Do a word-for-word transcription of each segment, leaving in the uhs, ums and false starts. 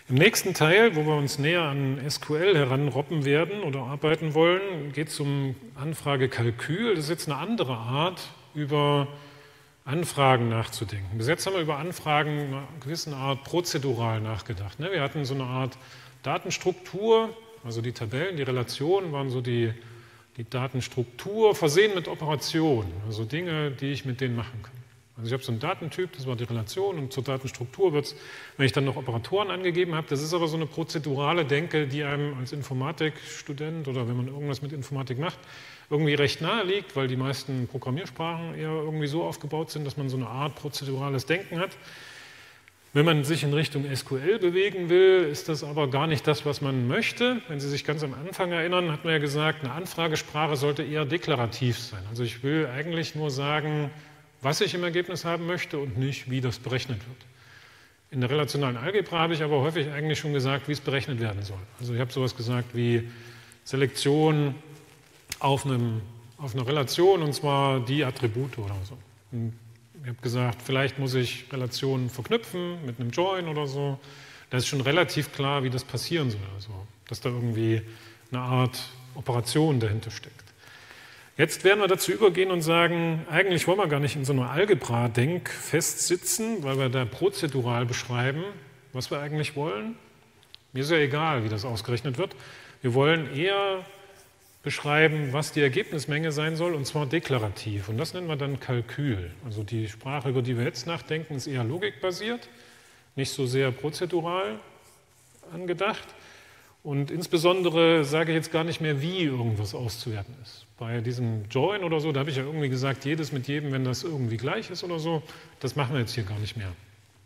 Im nächsten Teil, wo wir uns näher an S Q L heranrobben werden oder arbeiten wollen, geht es um Anfragekalkül. Das ist jetzt eine andere Art, über Anfragen nachzudenken. Bis jetzt haben wir über Anfragen in einer gewissen Art prozedural nachgedacht. Wir hatten so eine Art Datenstruktur, also die Tabellen, die Relationen waren so die, die Datenstruktur, versehen mit Operationen, also Dinge, die ich mit denen machen kann. Also ich habe so einen Datentyp, das war die Relation, und zur Datenstruktur wird es, wenn ich dann noch Operatoren angegeben habe, das ist aber so eine prozedurale Denke, die einem als Informatikstudent oder wenn man irgendwas mit Informatik macht, irgendwie recht nahe liegt, weil die meisten Programmiersprachen eher irgendwie so aufgebaut sind, dass man so eine Art prozedurales Denken hat. Wenn man sich in Richtung S Q L bewegen will, ist das aber gar nicht das, was man möchte. Wenn Sie sich ganz am Anfang erinnern, hat man ja gesagt, eine Anfragesprache sollte eher deklarativ sein. Also ich will eigentlich nur sagen, was ich im Ergebnis haben möchte und nicht, wie das berechnet wird. In der relationalen Algebra habe ich aber häufig eigentlich schon gesagt, wie es berechnet werden soll. Also ich habe sowas gesagt wie Selektion auf, einem, auf einer Relation, und zwar die Attribute oder so. Und ich habe gesagt, vielleicht muss ich Relationen verknüpfen mit einem Join oder so. Da ist schon relativ klar, wie das passieren soll. Also, dass da irgendwie eine Art Operation dahinter steckt. Jetzt werden wir dazu übergehen und sagen, eigentlich wollen wir gar nicht in so einer Algebra-Denk festsitzen, weil wir da prozedural beschreiben, was wir eigentlich wollen. Mir ist ja egal, wie das ausgerechnet wird. Wir wollen eher beschreiben, was die Ergebnismenge sein soll, und zwar deklarativ. Und das nennen wir dann Kalkül. Also die Sprache, über die wir jetzt nachdenken, ist eher logikbasiert, nicht so sehr prozedural angedacht. Und insbesondere sage ich jetzt gar nicht mehr, wie irgendwas auszuwerten ist. Bei diesem Join oder so, da habe ich ja irgendwie gesagt, jedes mit jedem, wenn das irgendwie gleich ist oder so, das machen wir jetzt hier gar nicht mehr.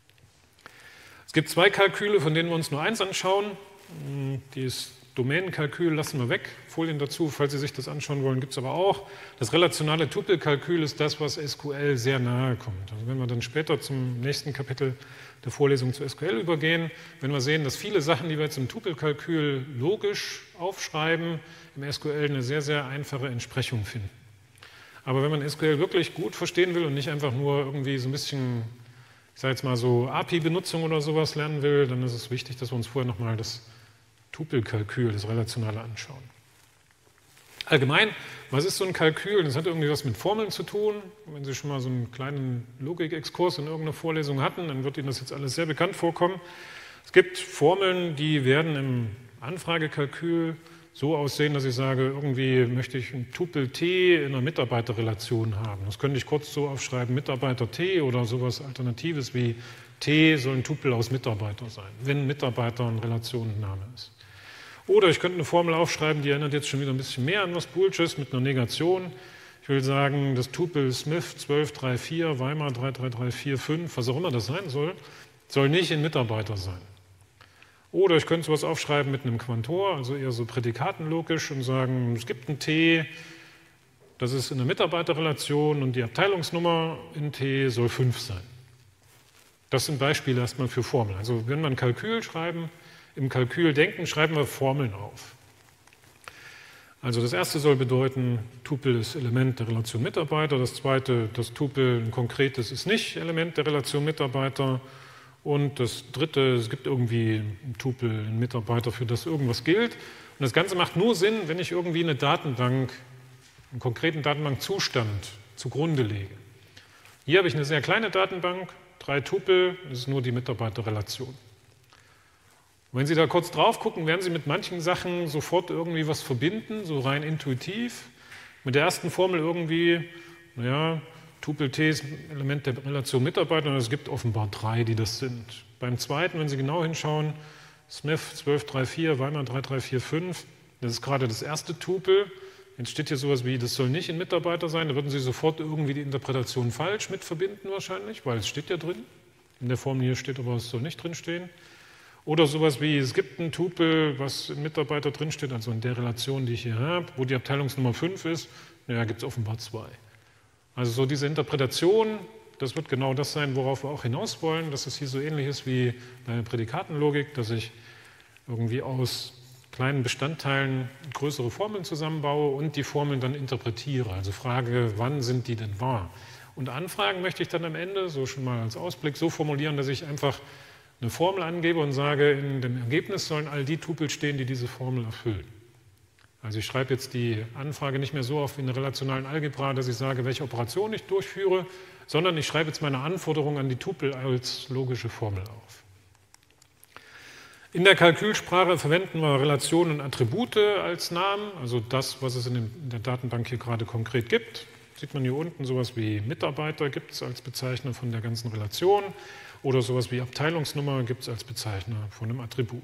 Es gibt zwei Kalküle, von denen wir uns nur eins anschauen. Das Domänenkalkül lassen wir weg, Folien dazu, falls Sie sich das anschauen wollen, gibt es aber auch. Das relationale Tupelkalkül ist das, was S Q L sehr nahe kommt. Also wenn wir dann später zum nächsten Kapitel der Vorlesung zu S Q L übergehen, wenn wir sehen, dass viele Sachen, die wir jetzt im Tupelkalkül logisch aufschreiben, im S Q L eine sehr, sehr einfache Entsprechung finden. Aber wenn man S Q L wirklich gut verstehen will und nicht einfach nur irgendwie so ein bisschen, ich sage jetzt mal so A P I-Benutzung oder sowas lernen will, dann ist es wichtig, dass wir uns vorher nochmal das Tupelkalkül, das Relationale, anschauen. Allgemein, was ist so ein Kalkül? Das hat irgendwie was mit Formeln zu tun. Wenn Sie schon mal so einen kleinen Logikexkurs in irgendeiner Vorlesung hatten, dann wird Ihnen das jetzt alles sehr bekannt vorkommen. Es gibt Formeln, die werden im Anfragekalkül so aussehen, dass ich sage, irgendwie möchte ich ein Tupel T in einer Mitarbeiterrelation haben. Das könnte ich kurz so aufschreiben, Mitarbeiter T oder sowas Alternatives wie T soll ein Tupel aus Mitarbeiter sein, wenn Mitarbeiter ein Relationenname ist. Oder ich könnte eine Formel aufschreiben, die erinnert jetzt schon wieder ein bisschen mehr an was Boolsches mit einer Negation. Ich will sagen, das Tupel Smith zwölf drei vier, Weimar drei drei drei vier fünf, was auch immer das sein soll, soll nicht in Mitarbeiter sein. Oder ich könnte sowas aufschreiben mit einem Quantor, also eher so prädikatenlogisch, und sagen, es gibt ein T, das ist in der Mitarbeiterrelation und die Abteilungsnummer in T soll fünf sein. Das sind Beispiele erstmal für Formeln. Also wenn wir ein Kalkül schreiben, im Kalkül denken, schreiben wir Formeln auf. Also das erste soll bedeuten, Tupel ist Element der Relation Mitarbeiter. Das zweite, das Tupel ein konkretes ist nicht Element der Relation Mitarbeiter. Und das dritte, es gibt irgendwie ein Tupel, einen Mitarbeiter, für das irgendwas gilt. Und das Ganze macht nur Sinn, wenn ich irgendwie eine Datenbank, einen konkreten Datenbankzustand zugrunde lege. Hier habe ich eine sehr kleine Datenbank, drei Tupel, das ist nur die Mitarbeiterrelation. Und wenn Sie da kurz drauf gucken, werden Sie mit manchen Sachen sofort irgendwie was verbinden, so rein intuitiv. Mit der ersten Formel irgendwie, naja, Tupel T ist Element der Relation Mitarbeiter, und es gibt offenbar drei, die das sind. Beim zweiten, wenn Sie genau hinschauen, Smith zwölf drei vier, Weimar drei drei vier fünf, das ist gerade das erste Tupel. Jetzt steht hier sowas wie, das soll nicht ein Mitarbeiter sein, da würden Sie sofort irgendwie die Interpretation falsch mit verbinden wahrscheinlich, weil es steht ja drin. In der Formel hier steht aber, es soll nicht drin stehen. Oder sowas wie, es gibt ein Tupel, was im Mitarbeiter drinsteht, also in der Relation, die ich hier habe, wo die Abteilungsnummer fünf ist, naja, gibt es offenbar zwei. Also so diese Interpretation, das wird genau das sein, worauf wir auch hinaus wollen, dass es hier so ähnlich ist wie bei der Prädikatenlogik, dass ich irgendwie aus kleinen Bestandteilen größere Formeln zusammenbaue und die Formeln dann interpretiere. Also frage, wann sind die denn wahr? Und Anfragen möchte ich dann am Ende, so schon mal als Ausblick, so formulieren, dass ich einfach eine Formel angebe und sage, in dem Ergebnis sollen all die Tupel stehen, die diese Formel erfüllen. Also ich schreibe jetzt die Anfrage nicht mehr so auf wie in der relationalen Algebra, dass ich sage, welche Operation ich durchführe, sondern ich schreibe jetzt meine Anforderungen an die Tupel als logische Formel auf. In der Kalkülsprache verwenden wir Relationen und Attribute als Namen, also das, was es in, dem, in der Datenbank hier gerade konkret gibt. Sieht man hier unten, sowas wie Mitarbeiter gibt es als Bezeichner von der ganzen Relation oder sowas wie Abteilungsnummer gibt es als Bezeichner von einem Attribut.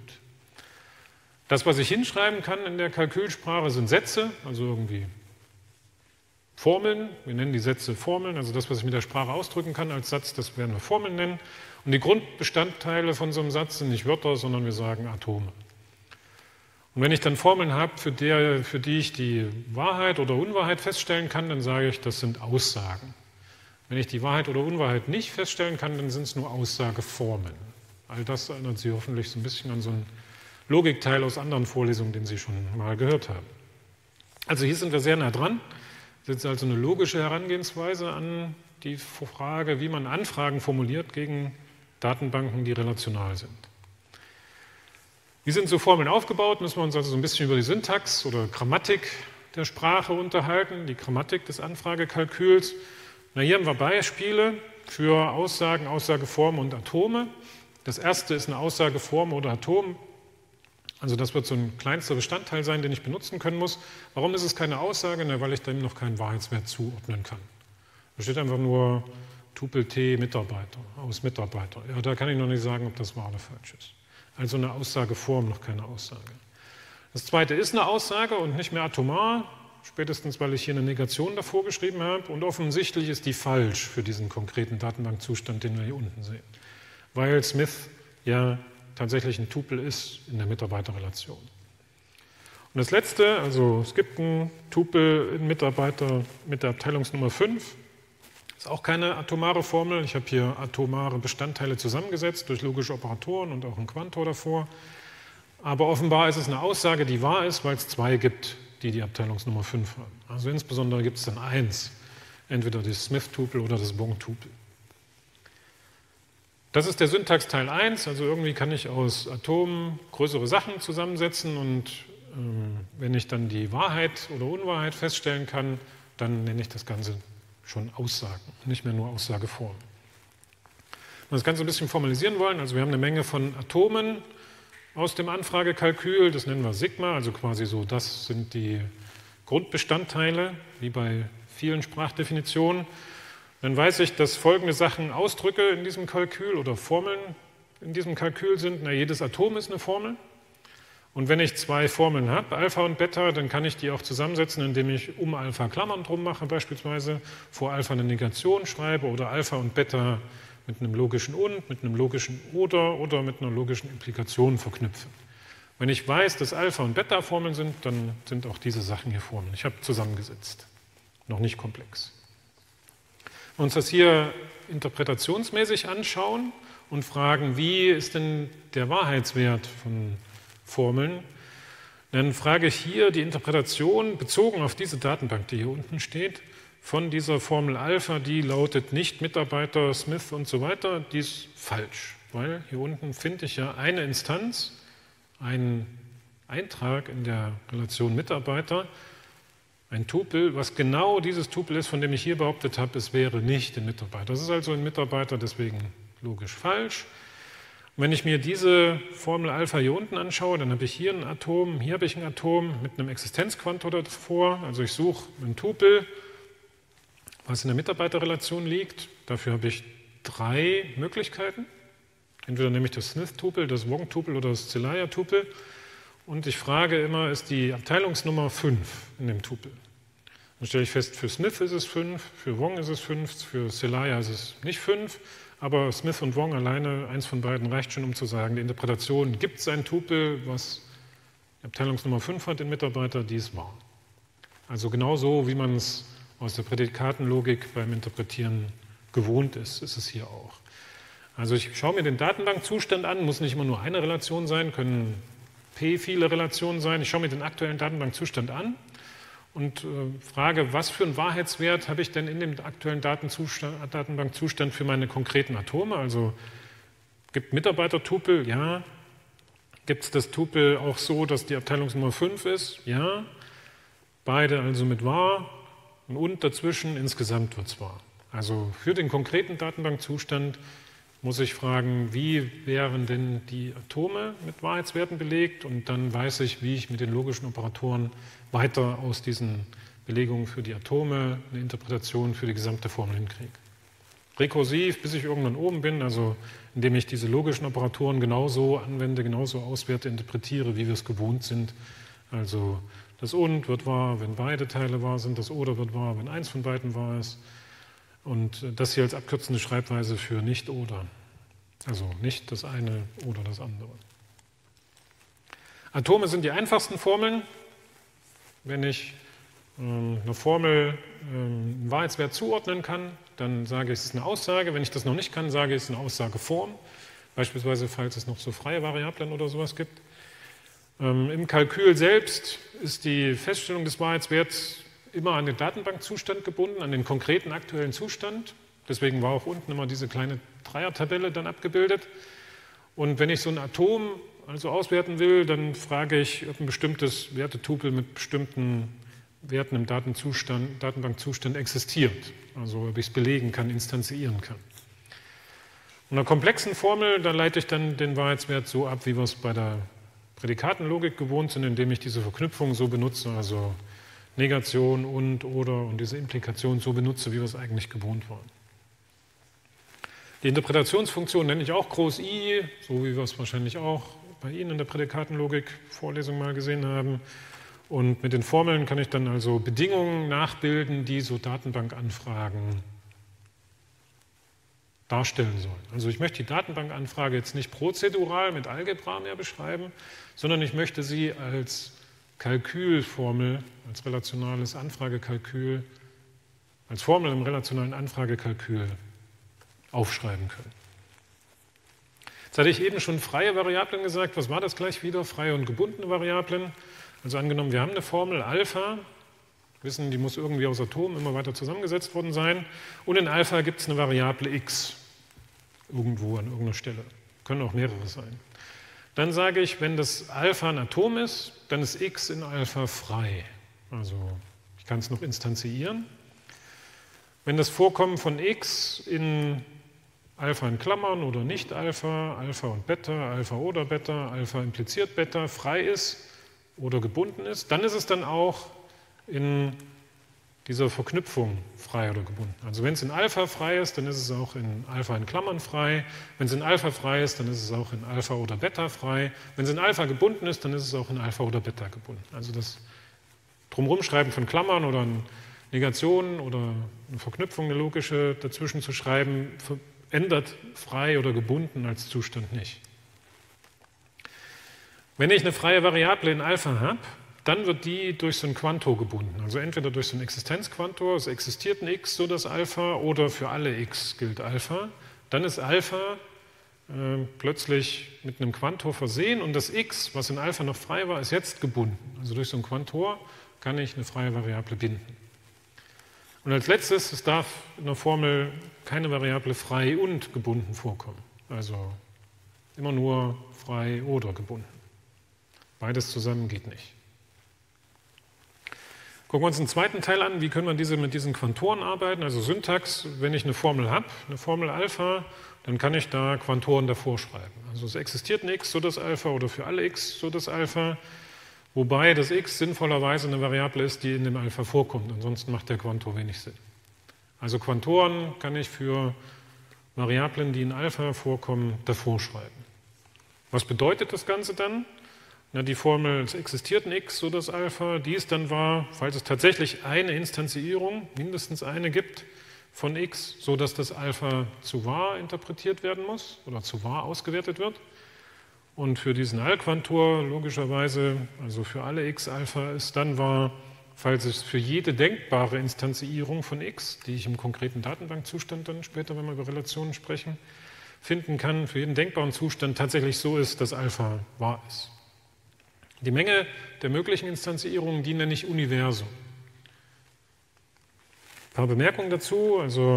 Das, was ich hinschreiben kann in der Kalkülsprache, sind Sätze, also irgendwie Formeln. Wir nennen die Sätze Formeln, also das, was ich mit der Sprache ausdrücken kann als Satz, das werden wir Formeln nennen. Und die Grundbestandteile von so einem Satz sind nicht Wörter, sondern wir sagen Atome. Und wenn ich dann Formeln habe, für die, für die ich die Wahrheit oder Unwahrheit feststellen kann, dann sage ich, das sind Aussagen. Wenn ich die Wahrheit oder Unwahrheit nicht feststellen kann, dann sind es nur Aussageformen. All das erinnert Sie hoffentlich so ein bisschen an so einen Logikteil aus anderen Vorlesungen, den Sie schon mal gehört haben. Also hier sind wir sehr nah dran. Das ist also eine logische Herangehensweise an die Frage, wie man Anfragen formuliert gegen Datenbanken, die relational sind. Wie sind so Formeln aufgebaut? Müssen wir uns also so ein bisschen über die Syntax oder Grammatik der Sprache unterhalten, die Grammatik des Anfragekalküls. Na, hier haben wir Beispiele für Aussagen, Aussageformen und Atome. Das erste ist eine Aussageform oder Atom. Also das wird so ein kleinster Bestandteil sein, den ich benutzen können muss. Warum ist es keine Aussage? Na, weil ich dem noch keinen Wahrheitswert zuordnen kann. Da steht einfach nur Tupel T Mitarbeiter, aus Mitarbeiter. Ja, da kann ich noch nicht sagen, ob das wahr oder falsch ist. Also eine Aussageform, noch keine Aussage. Das zweite ist eine Aussage und nicht mehr atomar, spätestens weil ich hier eine Negation davor geschrieben habe. Und offensichtlich ist die falsch für diesen konkreten Datenbankzustand, den wir hier unten sehen. Weil Smith ja tatsächlich ein Tupel ist in der Mitarbeiterrelation. Und das letzte, also es gibt einen Tupel in Mitarbeiter mit der Abteilungsnummer fünf. Ist auch keine atomare Formel. Ich habe hier atomare Bestandteile zusammengesetzt durch logische Operatoren und auch einen Quantor davor. Aber offenbar ist es eine Aussage, die wahr ist, weil es zwei gibt, die die Abteilungsnummer fünf haben. Also insbesondere gibt es dann eins, entweder das Smith-Tupel oder das Wong-Tupel. Das ist der Syntax Teil eins, also irgendwie kann ich aus Atomen größere Sachen zusammensetzen und ähm, wenn ich dann die Wahrheit oder Unwahrheit feststellen kann, dann nenne ich das Ganze schon Aussagen, nicht mehr nur Aussageformen. Wenn wir das Ganze ein bisschen formalisieren wollen, also wir haben eine Menge von Atomen aus dem Anfragekalkül, das nennen wir Sigma, also quasi so, das sind die Grundbestandteile, wie bei vielen Sprachdefinitionen. Dann weiß ich, dass folgende Sachen Ausdrücke in diesem Kalkül oder Formeln in diesem Kalkül sind. Na, jedes Atom ist eine Formel. Und wenn ich zwei Formeln habe, Alpha und Beta, dann kann ich die auch zusammensetzen, indem ich um Alpha Klammern drum mache, beispielsweise vor Alpha eine Negation schreibe oder Alpha und Beta mit einem logischen Und, mit einem logischen Oder oder mit einer logischen Implikation verknüpfe. Wenn ich weiß, dass Alpha und Beta Formeln sind, dann sind auch diese Sachen hier Formeln. Ich habe zusammengesetzt, noch nicht komplex. Wenn wir uns das hier interpretationsmäßig anschauen und fragen, wie ist denn der Wahrheitswert von Formeln, dann frage ich hier die Interpretation bezogen auf diese Datenbank, die hier unten steht, von dieser Formel Alpha, die lautet nicht Mitarbeiter, Smith und so weiter, die ist falsch, weil hier unten finde ich ja eine Instanz, einen Eintrag in der Relation Mitarbeiter, ein Tupel, was genau dieses Tupel ist, von dem ich hier behauptet habe, es wäre nicht ein Mitarbeiter. Das ist also ein Mitarbeiter, deswegen logisch falsch. Und wenn ich mir diese Formel Alpha hier unten anschaue, dann habe ich hier ein Atom, hier habe ich ein Atom mit einem Existenzquantor davor. Also ich suche ein Tupel, was in der Mitarbeiterrelation liegt. Dafür habe ich drei Möglichkeiten. Entweder nehme ich das Smith-Tupel, das Wong-Tupel oder das Celaya-Tupel. Und ich frage immer, ist die Abteilungsnummer fünf in dem Tupel? Dann stelle ich fest, für Smith ist es fünf, für Wong ist es fünf, für Celaya ist es nicht fünf. Aber Smith und Wong alleine, eins von beiden reicht schon, um zu sagen, die Interpretation gibt es ein Tupel, was Abteilungsnummer fünf hat in Mitarbeiter, die ist wahr. Also genau so, wie man es aus der Prädikatenlogik beim Interpretieren gewohnt ist, ist es hier auch. Also ich schaue mir den Datenbankzustand an, muss nicht immer nur eine Relation sein, können P viele Relationen sein. Ich schaue mir den aktuellen Datenbankzustand an und äh, frage, was für einen Wahrheitswert habe ich denn in dem aktuellen Datenzustand, Datenbankzustand für meine konkreten Atome? Also Gibt Mitarbeiter-Tupel? Ja. Gibt es das Tupel auch so, dass die Abteilungsnummer fünf ist? Ja. Beide also mit wahr und und dazwischen insgesamt wird es wahr. Also für den konkreten Datenbankzustand muss ich fragen, wie wären denn die Atome mit Wahrheitswerten belegt, und dann weiß ich, wie ich mit den logischen Operatoren weiter aus diesen Belegungen für die Atome eine Interpretation für die gesamte Formel hinkriege. Rekursiv, bis ich irgendwann oben bin, also indem ich diese logischen Operatoren genauso anwende, genauso auswerte, interpretiere, wie wir es gewohnt sind. Also das und wird wahr, wenn beide Teile wahr sind, das oder wird wahr, wenn eins von beiden wahr ist. Und das hier als abkürzende Schreibweise für nicht oder. Also nicht das eine oder das andere. Atome sind die einfachsten Formeln. Wenn ich ähm, eine Formel ähm, einen Wahrheitswert zuordnen kann, dann sage ich, es ist eine Aussage. Wenn ich das noch nicht kann, sage ich, es ist eine Aussageform. Beispielsweise, falls es noch so freie Variablen oder sowas gibt. Ähm, Im Kalkül selbst ist die Feststellung des Wahrheitswerts immer an den Datenbankzustand gebunden, an den konkreten aktuellen Zustand. Deswegen war auch unten immer diese kleine Dreiertabelle dann abgebildet. Und wenn ich so ein Atom also auswerten will, dann frage ich, ob ein bestimmtes Wertetupel mit bestimmten Werten im Datenzustand, Datenbankzustand existiert. Also ob ich es belegen kann, instanzieren kann. In einer komplexen Formel, da leite ich dann den Wahrheitswert so ab, wie wir es bei der Prädikatenlogik gewohnt sind, indem ich diese Verknüpfung so benutze, also Negation und, oder und diese Implikation so benutze, wie wir es eigentlich gewohnt waren. Die Interpretationsfunktion nenne ich auch groß I, so wie wir es wahrscheinlich auch bei Ihnen in der Prädikatenlogik-Vorlesung mal gesehen haben. Und mit den Formeln kann ich dann also Bedingungen nachbilden, die so Datenbankanfragen darstellen sollen. Also ich möchte die Datenbankanfrage jetzt nicht prozedural mit Algebra mehr beschreiben, sondern ich möchte sie als Kalkülformel, als relationales Anfragekalkül, als Formel im relationalen Anfragekalkül aufschreiben können. Jetzt hatte ich eben schon freie Variablen gesagt. Was war das gleich wieder? Freie und gebundene Variablen. Also angenommen, wir haben eine Formel Alpha, wissen, die muss irgendwie aus Atomen immer weiter zusammengesetzt worden sein, und in Alpha gibt es eine Variable x, irgendwo an irgendeiner Stelle. Können auch mehrere sein. Dann sage ich, wenn das Alpha ein Atom ist, dann ist x in Alpha frei. Also ich kann es noch instanziieren. Wenn das Vorkommen von x in Alpha in Klammern oder nicht Alpha, Alpha und Beta, Alpha oder Beta, Alpha impliziert Beta, frei ist oder gebunden ist, dann ist es dann auch in dieser Verknüpfung frei oder gebunden. Also wenn es in Alpha frei ist, dann ist es auch in Alpha in Klammern frei. Wenn es in Alpha frei ist, dann ist es auch in Alpha oder Beta frei. Wenn es in Alpha gebunden ist, dann ist es auch in Alpha oder Beta gebunden. Also das Drumherumschreiben von Klammern oder Negationen oder eine Verknüpfung, eine logische dazwischen zu schreiben, ändert frei oder gebunden als Zustand nicht. Wenn ich eine freie Variable in Alpha habe, dann wird die durch so ein Quantor gebunden. Also entweder durch so ein Existenzquantor, es existiert ein x, so das Alpha, oder für alle x gilt Alpha. Dann ist Alpha äh, plötzlich mit einem Quantor versehen und das x, was in Alpha noch frei war, ist jetzt gebunden. Also durch so ein Quantor kann ich eine freie Variable binden. Und als letztes, es darf in der Formel keine Variable frei und gebunden vorkommen. Also immer nur frei oder gebunden. Beides zusammen geht nicht. Gucken wir uns den zweiten Teil an, wie können wir diese, mit diesen Quantoren arbeiten, also Syntax. Wenn ich eine Formel habe, eine Formel Alpha, dann kann ich da Quantoren davor schreiben. Also es existiert ein x, so das Alpha, oder für alle x, so das Alpha, wobei das x sinnvollerweise eine Variable ist, die in dem Alpha vorkommt, ansonsten macht der Quantor wenig Sinn. Also Quantoren kann ich für Variablen, die in Alpha vorkommen, davor schreiben. Was bedeutet das Ganze dann? Na, die Formel, es existiert ein x, so das Alpha, die ist dann wahr, falls es tatsächlich eine Instanzierung, mindestens eine gibt, von x, so dass das Alpha zu wahr interpretiert werden muss oder zu wahr ausgewertet wird. Und für diesen Allquantor logischerweise, also für alle x Alpha, ist dann wahr, falls es für jede denkbare Instanzierung von x, die ich im konkreten Datenbankzustand dann später, wenn wir über Relationen sprechen, finden kann, für jeden denkbaren Zustand tatsächlich so ist, dass Alpha wahr ist. Die Menge der möglichen Instanzierungen, die nenne ich Universum. Ein paar Bemerkungen dazu. Also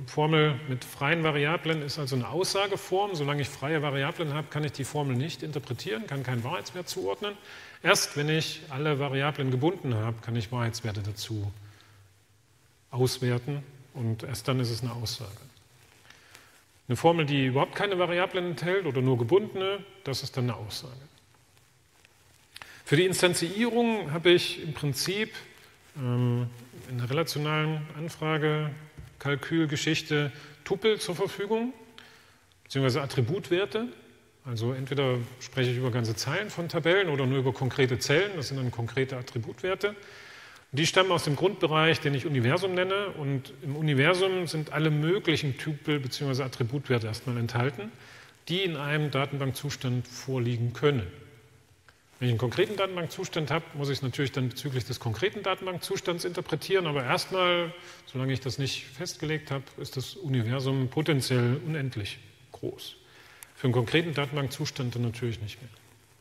Formel mit freien Variablen ist also eine Aussageform. Solange ich freie Variablen habe, kann ich die Formel nicht interpretieren, kann keinen Wahrheitswert zuordnen. Erst wenn ich alle Variablen gebunden habe, kann ich Wahrheitswerte dazu auswerten und erst dann ist es eine Aussage. Eine Formel, die überhaupt keine Variablen enthält oder nur gebundene, das ist dann eine Aussage. Für die Instanzierung habe ich im Prinzip ähm, in der relationalen Anfrage, Kalkülgeschichte Tupel zur Verfügung, beziehungsweise Attributwerte. Also entweder spreche ich über ganze Zeilen von Tabellen oder nur über konkrete Zellen, das sind dann konkrete Attributwerte. Die stammen aus dem Grundbereich, den ich Universum nenne, und im Universum sind alle möglichen Tupel bzw. Attributwerte erstmal enthalten, die in einem Datenbankzustand vorliegen können. Wenn ich einen konkreten Datenbankzustand habe, muss ich es natürlich dann bezüglich des konkreten Datenbankzustands interpretieren, aber erstmal, solange ich das nicht festgelegt habe, ist das Universum potenziell unendlich groß. Für einen konkreten Datenbankzustand dann natürlich nicht mehr.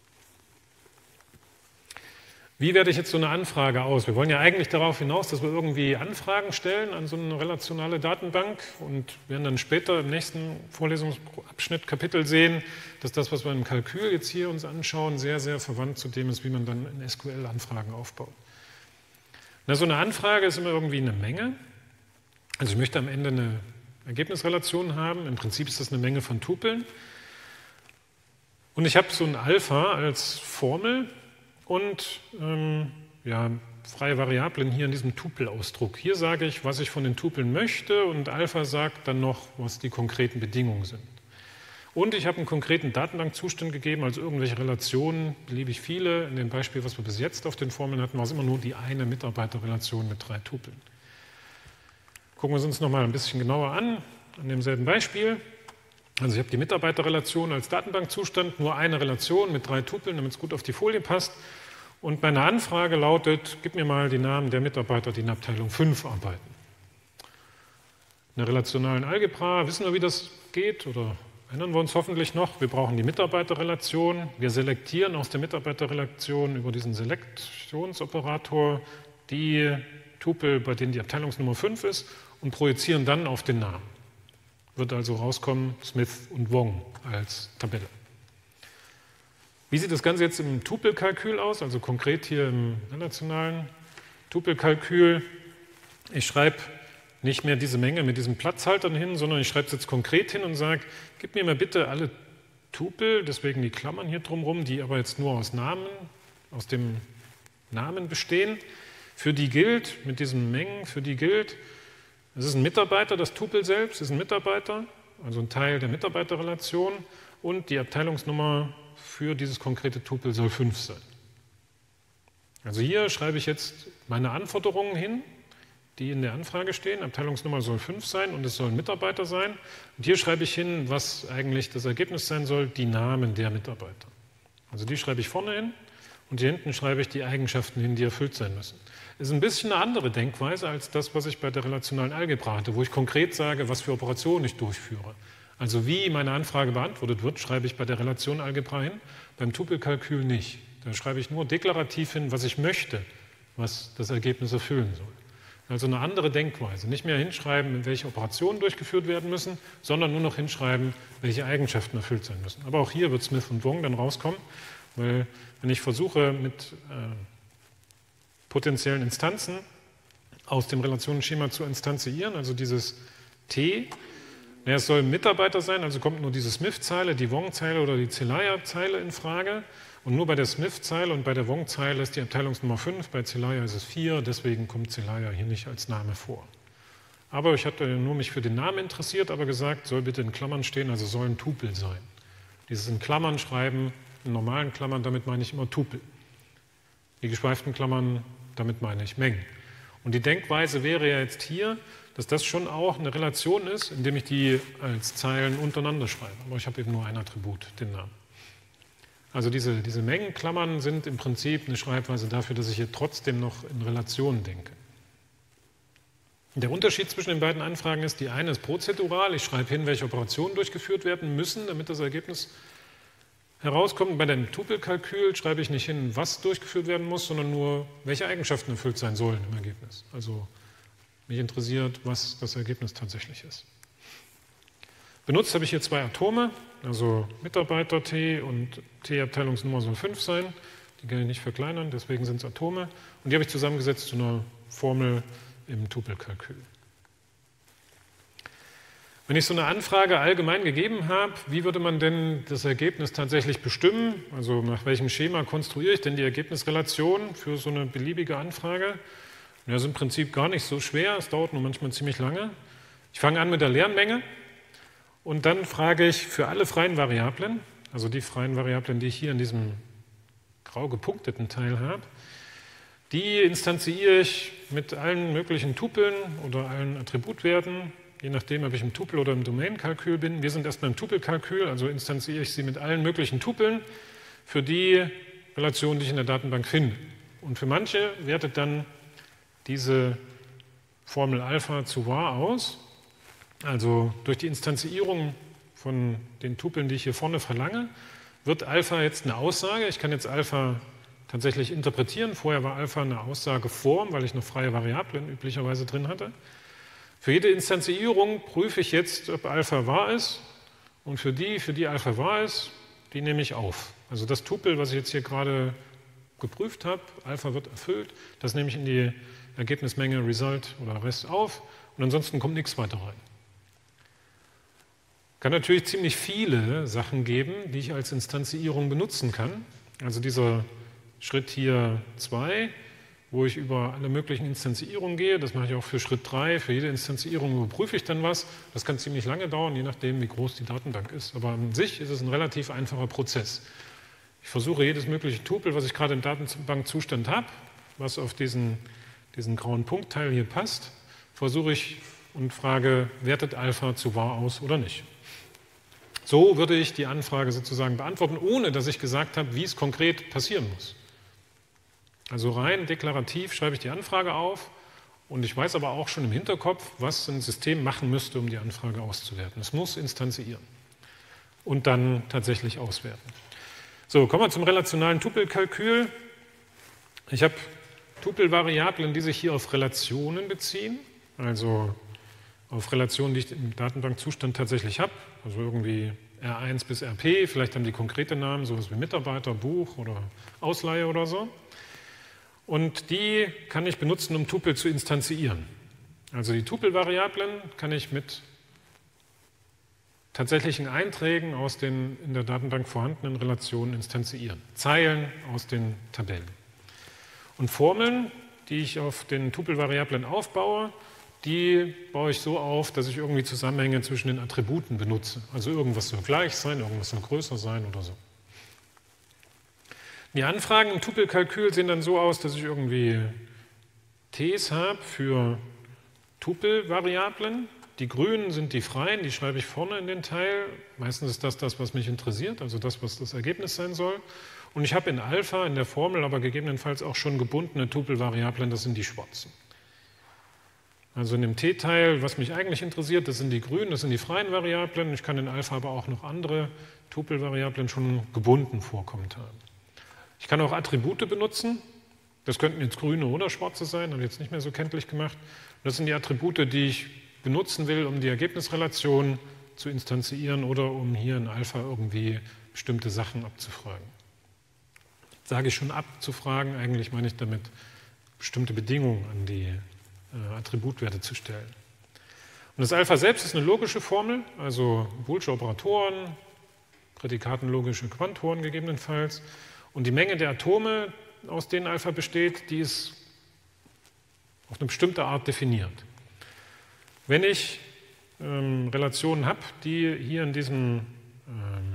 Wie werte ich jetzt so eine Anfrage aus? Wir wollen ja eigentlich darauf hinaus, dass wir irgendwie Anfragen stellen an so eine relationale Datenbank und werden dann später im nächsten Vorlesungsabschnitt, Kapitel sehen, dass das, was wir im Kalkül jetzt hier uns anschauen, sehr, sehr verwandt zu dem ist, wie man dann in S Q L-Anfragen aufbaut. Na, so eine Anfrage ist immer irgendwie eine Menge. Also ich möchte am Ende eine Ergebnisrelation haben. Im Prinzip ist das eine Menge von Tupeln. Und ich habe so ein Alpha als Formel. Und ähm, ja, freie Variablen hier in diesem Tupelausdruck. Hier sage ich, was ich von den Tupeln möchte und Alpha sagt dann noch, was die konkreten Bedingungen sind. Und ich habe einen konkreten Datenbankzustand gegeben, also irgendwelche Relationen, beliebig viele. In dem Beispiel, was wir bis jetzt auf den Formeln hatten, war es immer nur die eine Mitarbeiterrelation mit drei Tupeln. Gucken wir es uns nochmal ein bisschen genauer an, an demselben Beispiel. Also ich habe die Mitarbeiterrelation als Datenbankzustand, nur eine Relation mit drei Tupeln, damit es gut auf die Folie passt. Und meine Anfrage lautet, gib mir mal die Namen der Mitarbeiter, die in Abteilung fünf arbeiten. In der relationalen Algebra wissen wir, wie das geht, oder erinnern wir uns hoffentlich noch. Wir brauchen die Mitarbeiterrelation. Wir selektieren aus der Mitarbeiterrelation über diesen Selektionsoperator die Tupel, bei denen die Abteilungsnummer fünf ist, und projizieren dann auf den Namen. Wird also rauskommen Smith und Wong als Tabelle. Wie sieht das Ganze jetzt im Tupelkalkül aus, also konkret hier im relationalen Tupelkalkül? Ich schreibe nicht mehr diese Menge mit diesen Platzhaltern hin, sondern ich schreibe es jetzt konkret hin und sage, gib mir mal bitte alle Tupel, deswegen die Klammern hier drumherum, die aber jetzt nur aus Namen, aus dem Namen bestehen. Für die gilt, mit diesen Mengen, für die gilt, es ist ein Mitarbeiter, das Tupel selbst ist ein Mitarbeiter, also ein Teil der Mitarbeiterrelation, und die Abteilungsnummer für dieses konkrete Tupel soll fünf sein. Also hier schreibe ich jetzt meine Anforderungen hin, die in der Anfrage stehen. Abteilungsnummer soll fünf sein und es soll ein Mitarbeiter sein. Und hier schreibe ich hin, was eigentlich das Ergebnis sein soll, die Namen der Mitarbeiter. Also die schreibe ich vorne hin und hier hinten schreibe ich die Eigenschaften hin, die erfüllt sein müssen. Das ist ein bisschen eine andere Denkweise als das, was ich bei der relationalen Algebra hatte, wo ich konkret sage, was für Operationen ich durchführe. Also wie meine Anfrage beantwortet wird, schreibe ich bei der relationalen Algebra hin, beim Tupelkalkül nicht. Da schreibe ich nur deklarativ hin, was ich möchte, was das Ergebnis erfüllen soll. Also eine andere Denkweise. Nicht mehr hinschreiben, welche Operationen durchgeführt werden müssen, sondern nur noch hinschreiben, welche Eigenschaften erfüllt sein müssen. Aber auch hier wird Smith und Wong dann rauskommen, weil wenn ich versuche, mit äh, potenziellen Instanzen aus dem Relationenschema zu instanzieren, also dieses T, ja, es soll ein Mitarbeiter sein, also kommt nur diese Smith-Zeile, die Wong-Zeile oder die Celaya-Zeile in Frage. Und nur bei der Smith-Zeile und bei der Wong-Zeile ist die Abteilungsnummer fünf, bei Celaya ist es vier, deswegen kommt Celaya hier nicht als Name vor. Aber ich hatte nur mich für den Namen interessiert, aber gesagt, soll bitte in Klammern stehen, also soll ein Tupel sein. Dieses in Klammern schreiben, in normalen Klammern, damit meine ich immer Tupel. Die geschweiften Klammern, damit meine ich Mengen. Und die Denkweise wäre ja jetzt hier, dass das schon auch eine Relation ist, indem ich die als Zeilen untereinander schreibe. Aber ich habe eben nur ein Attribut, den Namen. Also diese, diese Mengenklammern sind im Prinzip eine Schreibweise dafür, dass ich hier trotzdem noch in Relationen denke. Der Unterschied zwischen den beiden Anfragen ist, die eine ist prozedural, ich schreibe hin, welche Operationen durchgeführt werden müssen, damit das Ergebnis herauskommt. Bei dem Tupelkalkül schreibe ich nicht hin, was durchgeführt werden muss, sondern nur, welche Eigenschaften erfüllt sein sollen im Ergebnis. Also mich interessiert, was das Ergebnis tatsächlich ist. Benutzt habe ich hier zwei Atome, also Mitarbeiter T und T-Abteilungsnummer soll fünf sein. Die kann ich nicht verkleinern, deswegen sind es Atome. Und die habe ich zusammengesetzt zu einer Formel im Tupelkalkül. Wenn ich so eine Anfrage allgemein gegeben habe, wie würde man denn das Ergebnis tatsächlich bestimmen? Also nach welchem Schema konstruiere ich denn die Ergebnisrelation für so eine beliebige Anfrage? Das ist im Prinzip gar nicht so schwer, es dauert nur manchmal ziemlich lange. Ich fange an mit der Lernmenge und dann frage ich für alle freien Variablen, also die freien Variablen, die ich hier in diesem grau gepunkteten Teil habe, die instanziere ich mit allen möglichen Tupeln oder allen Attributwerten, je nachdem, ob ich im Tupel- oder im Domain-Kalkül bin. Wir sind erstmal im Tupelkalkül, also instanziere ich sie mit allen möglichen Tupeln für die Relation, die ich in der Datenbank finde. Und für manche wertet dann diese Formel Alpha zu wahr aus. Also durch die Instanzierung von den Tupeln, die ich hier vorne verlange, wird Alpha jetzt eine Aussage. Ich kann jetzt Alpha tatsächlich interpretieren. Vorher war Alpha eine Aussageform, weil ich noch freie Variablen üblicherweise drin hatte. Für jede Instanzierung prüfe ich jetzt, ob Alpha wahr ist. Und für die, für die Alpha wahr ist, die nehme ich auf. Also das Tupel, was ich jetzt hier gerade geprüft habe, Alpha wird erfüllt, das nehme ich in die Ergebnismenge Result oder Rest auf. Und ansonsten kommt nichts weiter rein. Kann natürlich ziemlich viele Sachen geben, die ich als Instanzierung benutzen kann. Also dieser Schritt hier zwei, wo ich über alle möglichen Instanzierungen gehe, das mache ich auch für Schritt drei. Für jede Instanzierung überprüfe ich dann was. Das kann ziemlich lange dauern, je nachdem, wie groß die Datenbank ist. Aber an sich ist es ein relativ einfacher Prozess. Ich versuche jedes mögliche Tupel, was ich gerade im Datenbankzustand habe, was auf diesen, diesen grauen Punktteil hier passt, versuche ich und frage, wertet Alpha zu wahr aus oder nicht. So würde ich die Anfrage sozusagen beantworten, ohne dass ich gesagt habe, wie es konkret passieren muss. Also rein deklarativ schreibe ich die Anfrage auf und ich weiß aber auch schon im Hinterkopf, was ein System machen müsste, um die Anfrage auszuwerten. Es muss instanzieren und dann tatsächlich auswerten. So, kommen wir zum relationalen Tupelkalkül. Ich habe Tupelvariablen, die sich hier auf Relationen beziehen, also auf Relationen, die ich im Datenbankzustand tatsächlich habe, also irgendwie R eins bis R P, vielleicht haben die konkrete Namen, sowas wie Mitarbeiter, Buch oder Ausleihe oder so. Und die kann ich benutzen, um Tupel zu instanzieren. Also die Tupelvariablen kann ich mit tatsächlichen Einträgen aus den in der Datenbank vorhandenen Relationen instanzieren. Zeilen aus den Tabellen. Und Formeln, die ich auf den Tupelvariablen aufbaue, die baue ich so auf, dass ich irgendwie Zusammenhänge zwischen den Attributen benutze. Also irgendwas soll gleich sein, irgendwas soll größer sein oder so. Die Anfragen im Tupelkalkül sehen dann so aus, dass ich irgendwie Ts habe für Tupelvariablen. Die grünen sind die freien, die schreibe ich vorne in den Teil. Meistens ist das das, was mich interessiert, also das, was das Ergebnis sein soll. Und ich habe in Alpha, in der Formel, aber gegebenenfalls auch schon gebundene Tupelvariablen, das sind die schwarzen. Also in dem T-Teil, was mich eigentlich interessiert, das sind die grünen, das sind die freien Variablen. Ich kann in Alpha aber auch noch andere Tupelvariablen schon gebunden vorkommt haben. Ich kann auch Attribute benutzen. Das könnten jetzt grüne oder schwarze sein, habe ich jetzt nicht mehr so kenntlich gemacht. Das sind die Attribute, die ich benutzen will, um die Ergebnisrelation zu instanzieren oder um hier in Alpha irgendwie bestimmte Sachen abzufragen. Sage ich schon abzufragen, eigentlich meine ich damit bestimmte Bedingungen an die äh, Attributwerte zu stellen. Und das Alpha selbst ist eine logische Formel, also boolsche Operatoren, prädikatenlogische Quantoren gegebenenfalls. Und die Menge der Atome, aus denen Alpha besteht, die ist auf eine bestimmte Art definiert. Wenn ich ähm, Relationen habe, die hier in diesem ähm,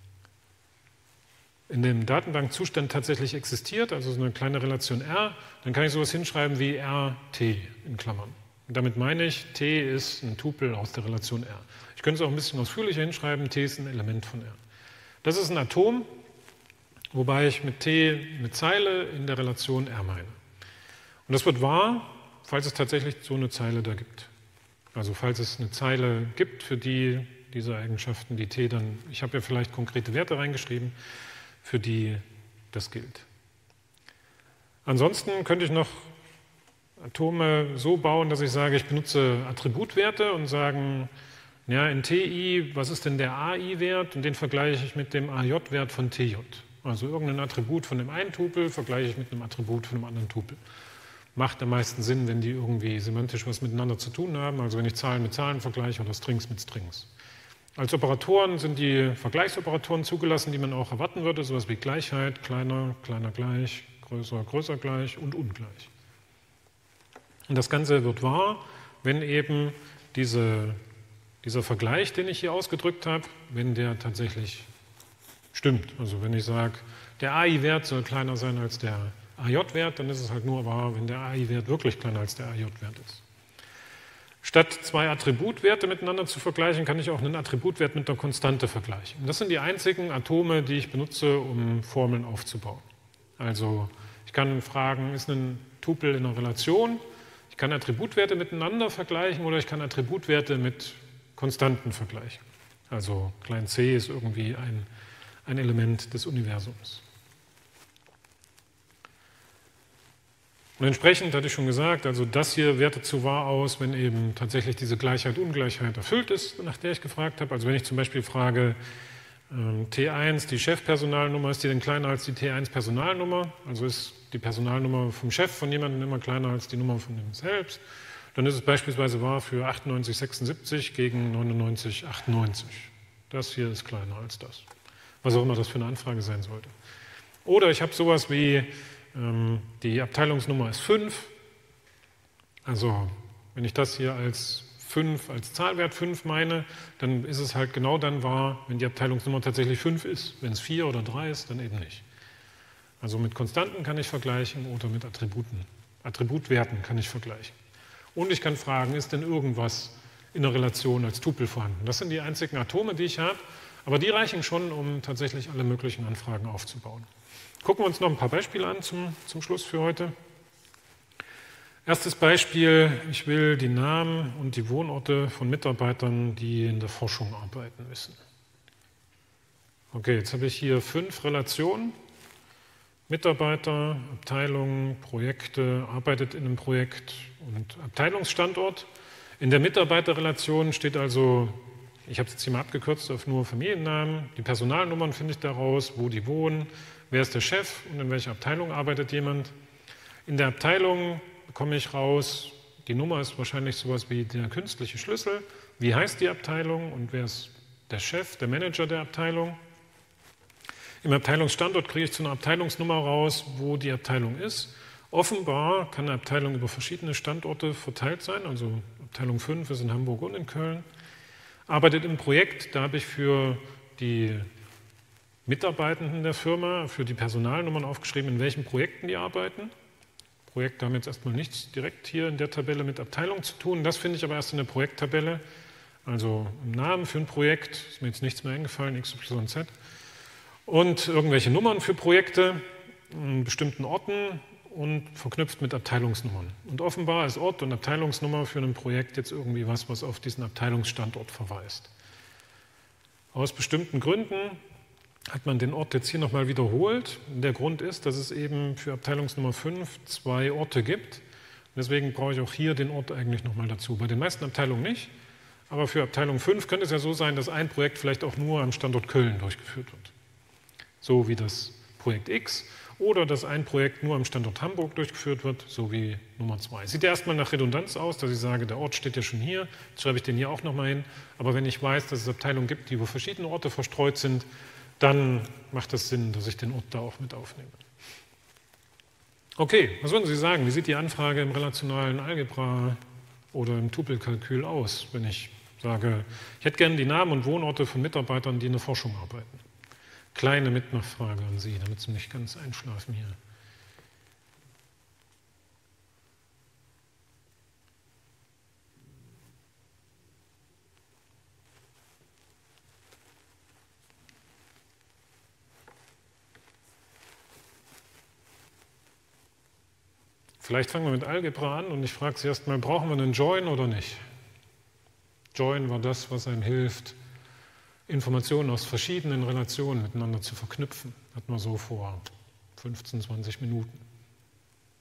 in dem Datenbankzustand tatsächlich existiert, also so eine kleine Relation R, dann kann ich sowas hinschreiben wie R T in Klammern. Und damit meine ich, T ist ein Tupel aus der Relation R. Ich könnte es auch ein bisschen ausführlicher hinschreiben, T ist ein Element von R. Das ist ein Atom, wobei ich mit T eine Zeile in der Relation R meine. Und das wird wahr, falls es tatsächlich so eine Zeile da gibt. Also falls es eine Zeile gibt, für die diese Eigenschaften, die T dann, ich habe ja vielleicht konkrete Werte reingeschrieben, für die das gilt. Ansonsten könnte ich noch Atome so bauen, dass ich sage, ich benutze Attributwerte und sagen, Ja, in T I, was ist denn der A I-Wert? Und den vergleiche ich mit dem A J-Wert von T J. Also irgendein Attribut von dem einen Tupel vergleiche ich mit einem Attribut von einem anderen Tupel. Macht am meisten Sinn, wenn die irgendwie semantisch was miteinander zu tun haben, also wenn ich Zahlen mit Zahlen vergleiche oder Strings mit Strings. Als Operatoren sind die Vergleichsoperatoren zugelassen, die man auch erwarten würde, sowas wie Gleichheit, kleiner, kleiner gleich, größer, größer gleich und ungleich. Und das Ganze wird wahr, wenn eben diese, dieser Vergleich, den ich hier ausgedrückt habe, wenn der tatsächlich stimmt. Also wenn ich sage, der A I-Wert soll kleiner sein als der A J-Wert, dann ist es halt nur wahr, wenn der A I-Wert wirklich kleiner als der A J-Wert ist. Statt zwei Attributwerte miteinander zu vergleichen, kann ich auch einen Attributwert mit einer Konstante vergleichen. Und das sind die einzigen Atome, die ich benutze, um Formeln aufzubauen. Also ich kann fragen, ist ein Tupel in einer Relation? Ich kann Attributwerte miteinander vergleichen oder ich kann Attributwerte mit Konstanten vergleichen. Also klein c ist irgendwie ein, ein Element des Universums. Und entsprechend hatte ich schon gesagt, also das hier wertet zu wahr aus, wenn eben tatsächlich diese Gleichheit-Ungleichheit erfüllt ist, nach der ich gefragt habe. Also wenn ich zum Beispiel frage, ähm, T eins, die Chefpersonalnummer, ist die denn kleiner als die T eins Personalnummer? Also ist die Personalnummer vom Chef von jemandem immer kleiner als die Nummer von ihm selbst? Dann ist es beispielsweise wahr für achtundneunzig sechsundsiebzig gegen neunundneunzig achtundneunzig. Das hier ist kleiner als das. Was auch immer das für eine Anfrage sein sollte. Oder ich habe sowas wie, die Abteilungsnummer ist fünf, also wenn ich das hier als fünf, als Zahlwert fünf meine, dann ist es halt genau dann wahr, wenn die Abteilungsnummer tatsächlich fünf ist. Wenn es vier oder drei ist, dann eben nicht. Also mit Konstanten kann ich vergleichen oder mit Attributen, Attributwerten kann ich vergleichen. Und ich kann fragen, ist denn irgendwas in der Relation als Tupel vorhanden? Das sind die einzigen Atome, die ich habe, aber die reichen schon, um tatsächlich alle möglichen Anfragen aufzubauen. Gucken wir uns noch ein paar Beispiele an zum, zum Schluss für heute. Erstes Beispiel, ich will die Namen und die Wohnorte von Mitarbeitern, die in der Forschung arbeiten, wissen. Okay, jetzt habe ich hier fünf Relationen. Mitarbeiter, Abteilung, Projekte, arbeitet in einem Projekt und Abteilungsstandort. In der Mitarbeiterrelation steht also, ich habe es jetzt hier mal abgekürzt auf nur Familiennamen, die Personalnummern finde ich daraus, wo die wohnen, wer ist der Chef und in welcher Abteilung arbeitet jemand. In der Abteilung bekomme ich raus, die Nummer ist wahrscheinlich sowas wie der künstliche Schlüssel. Wie heißt die Abteilung und wer ist der Chef, der Manager der Abteilung? Im Abteilungsstandort kriege ich zu einer Abteilungsnummer raus, wo die Abteilung ist. Offenbar kann eine Abteilung über verschiedene Standorte verteilt sein, also Abteilung fünf ist in Hamburg und in Köln. Arbeitet im Projekt, da habe ich für die Mitarbeitenden der Firma, für die Personalnummern aufgeschrieben, in welchen Projekten die arbeiten. Projekte haben jetzt erstmal nichts direkt hier in der Tabelle mit Abteilung zu tun. Das finde ich aber erst in der Projekttabelle. Also im Namen für ein Projekt, ist mir jetzt nichts mehr eingefallen, X Y Z. Und irgendwelche Nummern für Projekte in bestimmten Orten und verknüpft mit Abteilungsnummern. Und offenbar ist Ort und Abteilungsnummer für ein Projekt jetzt irgendwie was, was auf diesen Abteilungsstandort verweist. Aus bestimmten Gründen hat man den Ort jetzt hier nochmal wiederholt. Der Grund ist, dass es eben für Abteilungsnummer fünf zwei Orte gibt. Deswegen brauche ich auch hier den Ort eigentlich nochmal dazu. Bei den meisten Abteilungen nicht, aber für Abteilung fünf könnte es ja so sein, dass ein Projekt vielleicht auch nur am Standort Köln durchgeführt wird. So wie das Projekt X. Oder dass ein Projekt nur am Standort Hamburg durchgeführt wird, so wie Nummer zwei. Sieht ja erstmal nach Redundanz aus, dass ich sage, der Ort steht ja schon hier, jetzt schreibe ich den hier auch nochmal hin. Aber wenn ich weiß, dass es Abteilungen gibt, die über verschiedene Orte verstreut sind, dann macht es Sinn, dass ich den Ort da auch mit aufnehme. Okay, was würden Sie sagen? Wie sieht die Anfrage im relationalen Algebra oder im Tupelkalkül aus, wenn ich sage, ich hätte gerne die Namen und Wohnorte von Mitarbeitern, die in der Forschung arbeiten? Kleine Mitnachfrage an Sie, damit Sie nicht ganz einschlafen hier. Vielleicht fangen wir mit Algebra an und ich frage Sie erstmal, brauchen wir einen Join oder nicht? Join war das, was einem hilft, Informationen aus verschiedenen Relationen miteinander zu verknüpfen. Hatten wir so vor fünfzehn, zwanzig Minuten.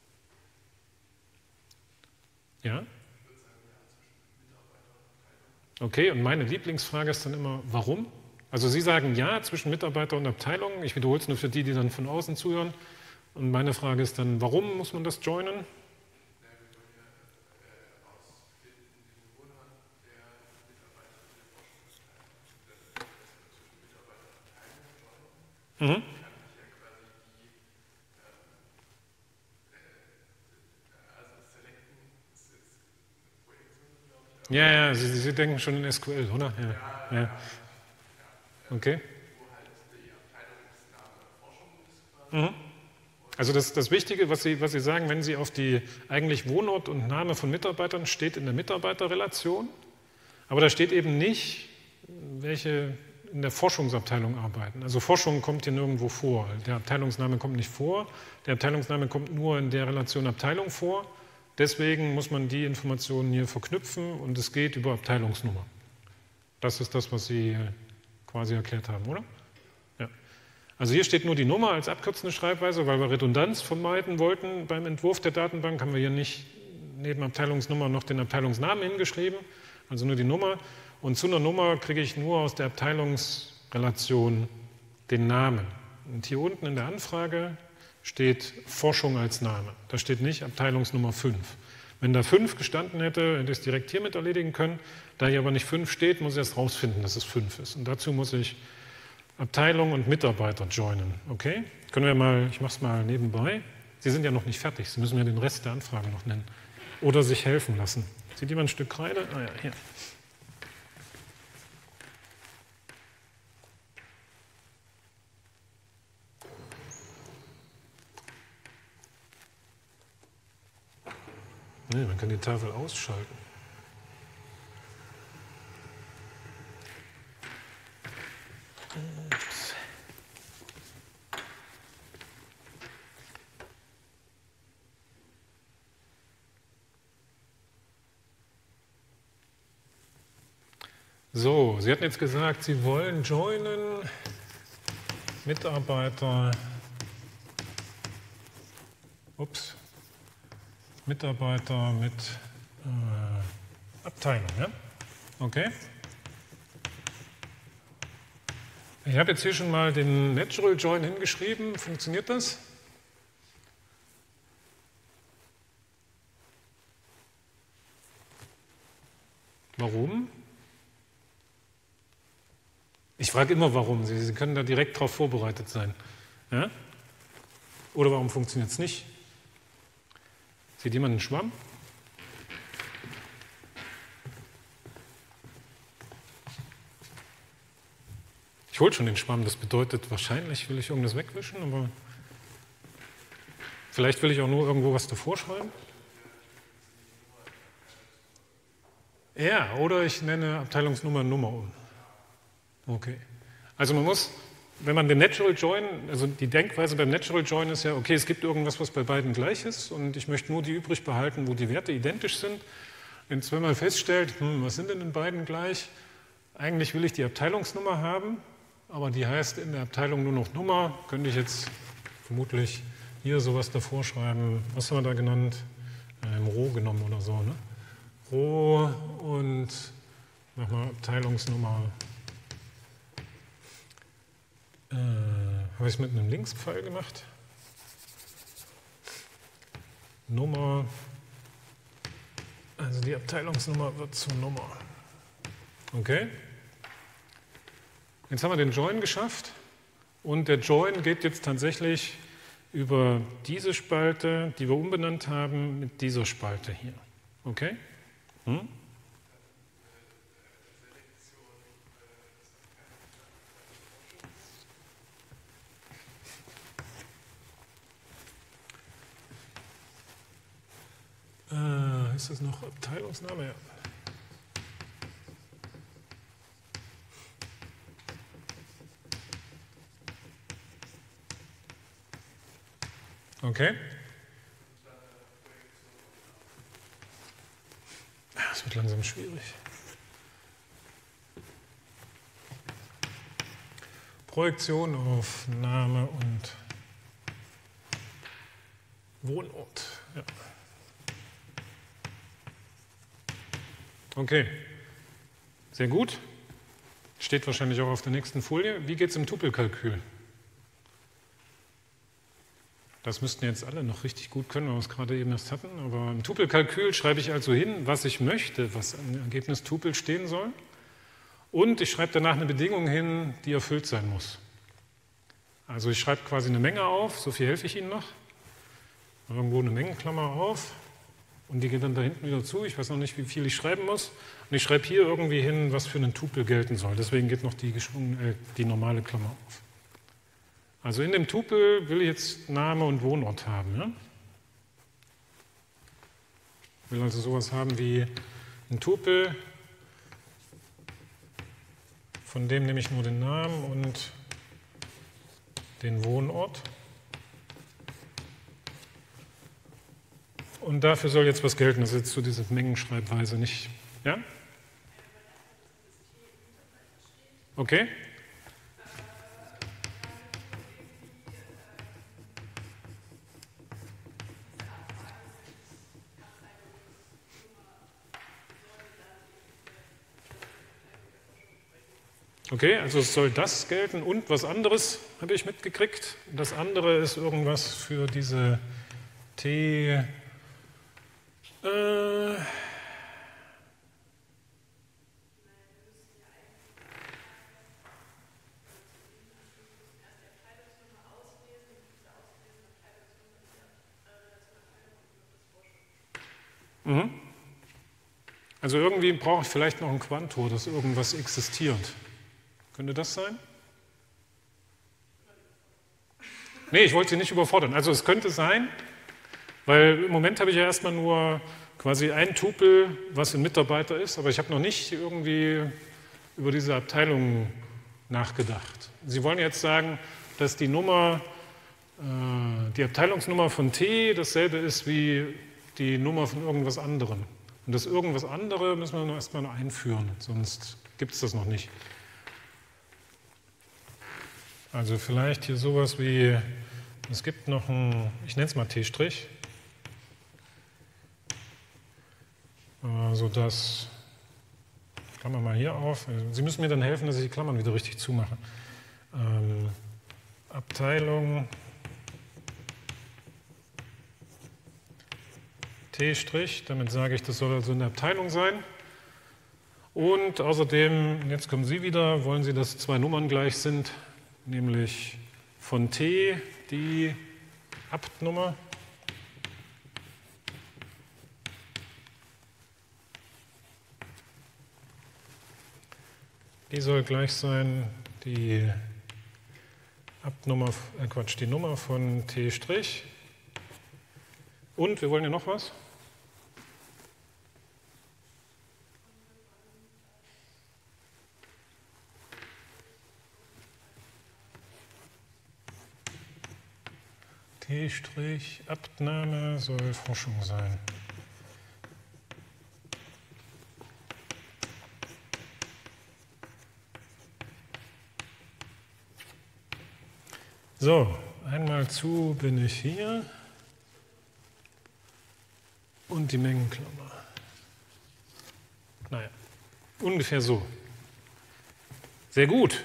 Ja? Okay, und meine Lieblingsfrage ist dann immer, warum? Also Sie sagen ja zwischen Mitarbeiter und Abteilung. Ich wiederhole es nur für die, die dann von außen zuhören. Und meine Frage ist dann, warum muss man das joinen? Mhm. Ja, ja, Sie, Sie denken schon in S Q L, oder? Ja. Ja. Okay. Mhm. Also das, das Wichtige, was Sie, was Sie sagen, wenn Sie auf die eigentlich Wohnort und Name von Mitarbeitern steht in der Mitarbeiterrelation, aber da steht eben nicht, welche in der Forschungsabteilung arbeiten. Also Forschung kommt hier nirgendwo vor. Der Abteilungsname kommt nicht vor. Der Abteilungsname kommt nur in der Relation Abteilung vor. Deswegen muss man die Informationen hier verknüpfen und es geht über Abteilungsnummer. Das ist das, was Sie quasi erklärt haben, oder? Ja. Also hier steht nur die Nummer als abkürzende Schreibweise, weil wir Redundanz vermeiden wollten. Beim Entwurf der Datenbank haben wir hier nicht neben Abteilungsnummer noch den Abteilungsnamen hingeschrieben, also nur die Nummer. Und zu einer Nummer kriege ich nur aus der Abteilungsrelation den Namen. Und hier unten in der Anfrage steht Forschung als Name. Da steht nicht Abteilungsnummer fünf. Wenn da fünf gestanden hätte, hätte ich es direkt hiermit erledigen können. Da hier aber nicht fünf steht, muss ich erst rausfinden, dass es fünf ist. Und dazu muss ich Abteilung und Mitarbeiter joinen. Okay? Können wir mal, ich mache es mal nebenbei. Sie sind ja noch nicht fertig, Sie müssen mir den Rest der Anfrage noch nennen. Oder sich helfen lassen. Sieht jemand ein Stück Kreide? Ah ja, hier. Nee, man kann die Tafel ausschalten. Ups. So, Sie hatten jetzt gesagt, Sie wollen joinen Mitarbeiter. Ups. Mitarbeiter mit äh, Abteilung, ja? Okay. Ich habe jetzt hier schon mal den Natural Join hingeschrieben. Funktioniert das? Warum? Ich frage immer, warum. Sie, Sie können da direkt darauf vorbereitet sein. Ja? Oder warum funktioniert es nicht? Sieht jemand einen Schwamm? Ich hole schon den Schwamm, das bedeutet, wahrscheinlich will ich irgendwas wegwischen, aber vielleicht will ich auch nur irgendwo was davor schreiben. Ja, oder ich nenne Abteilungsnummer Nummer um. Okay. Also man muss, wenn man den Natural Join, also die Denkweise beim Natural Join ist ja, okay, es gibt irgendwas, was bei beiden gleich ist und ich möchte nur die übrig behalten, wo die Werte identisch sind. Wenn es zweimal feststellt, hm, was sind denn in beiden gleich? Eigentlich will ich die Abteilungsnummer haben, aber die heißt in der Abteilung nur noch Nummer. Könnte ich jetzt vermutlich hier sowas davor schreiben. Was haben wir da genannt? Ähm, Roh genommen oder so, ne? Roh und mach mal Abteilungsnummer. Äh, habe ich es mit einem Linkspfeil gemacht? Nummer, also die Abteilungsnummer wird zur Nummer. Okay. Jetzt haben wir den Join geschafft und der Join geht jetzt tatsächlich über diese Spalte, die wir umbenannt haben, mit dieser Spalte hier. Okay? Hm? Äh, ist das noch Abteilungsname? Ja. Okay. Es wird langsam schwierig. Projektion auf Name und Wohnort. Ja. Okay. Sehr gut. Steht wahrscheinlich auch auf der nächsten Folie. Wie geht es im Tupelkalkül? Das müssten jetzt alle noch richtig gut können, weil wir es gerade eben erst hatten. Aber im Tupelkalkül schreibe ich also hin, was ich möchte, was im Ergebnis Tupel stehen soll. Und ich schreibe danach eine Bedingung hin, die erfüllt sein muss. Also ich schreibe quasi eine Menge auf, so viel helfe ich Ihnen noch. Irgendwo eine Mengenklammer auf und die geht dann da hinten wieder zu. Ich weiß noch nicht, wie viel ich schreiben muss. Und ich schreibe hier irgendwie hin, was für einen Tupel gelten soll. Deswegen geht noch die, geschwungene, äh, die normale Klammer auf. Also in dem Tupel will ich jetzt Name und Wohnort haben. Ja? Ich will also sowas haben wie ein Tupel, von dem nehme ich nur den Namen und den Wohnort. Und dafür soll jetzt was gelten. Das ist jetzt so diese Mengenschreibweise nicht. Ja? Okay. Okay, also es soll das gelten und was anderes habe ich mitgekriegt. Das andere ist irgendwas für diese T. Äh, mhm. Also irgendwie brauche ich vielleicht noch ein Quantor, dass irgendwas existiert. Könnte das sein? Nee, ich wollte Sie nicht überfordern. Also es könnte sein, weil im Moment habe ich ja erstmal nur quasi ein Tupel, was ein Mitarbeiter ist, aber ich habe noch nicht irgendwie über diese Abteilung nachgedacht. Sie wollen jetzt sagen, dass die Nummer, äh, die Abteilungsnummer von T dasselbe ist wie die Nummer von irgendwas anderem. Und das irgendwas andere müssen wir noch erstmal noch einführen, sonst gibt es das noch nicht. Also vielleicht hier sowas wie, es gibt noch ein, ich nenne es mal T', sodass, Klammer mal hier auf, Sie müssen mir dann helfen, dass ich die Klammern wieder richtig zumache. Ähm, Abteilung T', damit sage ich, das soll also eine Abteilung sein. Und außerdem, jetzt kommen Sie wieder, wollen Sie, dass zwei Nummern gleich sind, nämlich von T die Abt-Nummer die soll gleich sein die Abt-Nummer, äh Quatsch, die Nummer von T'. Und wir wollen ja noch was? T', Abtname soll Forschung sein. So, einmal zu bin ich hier und die Mengenklammer. Naja, ungefähr so. Sehr gut.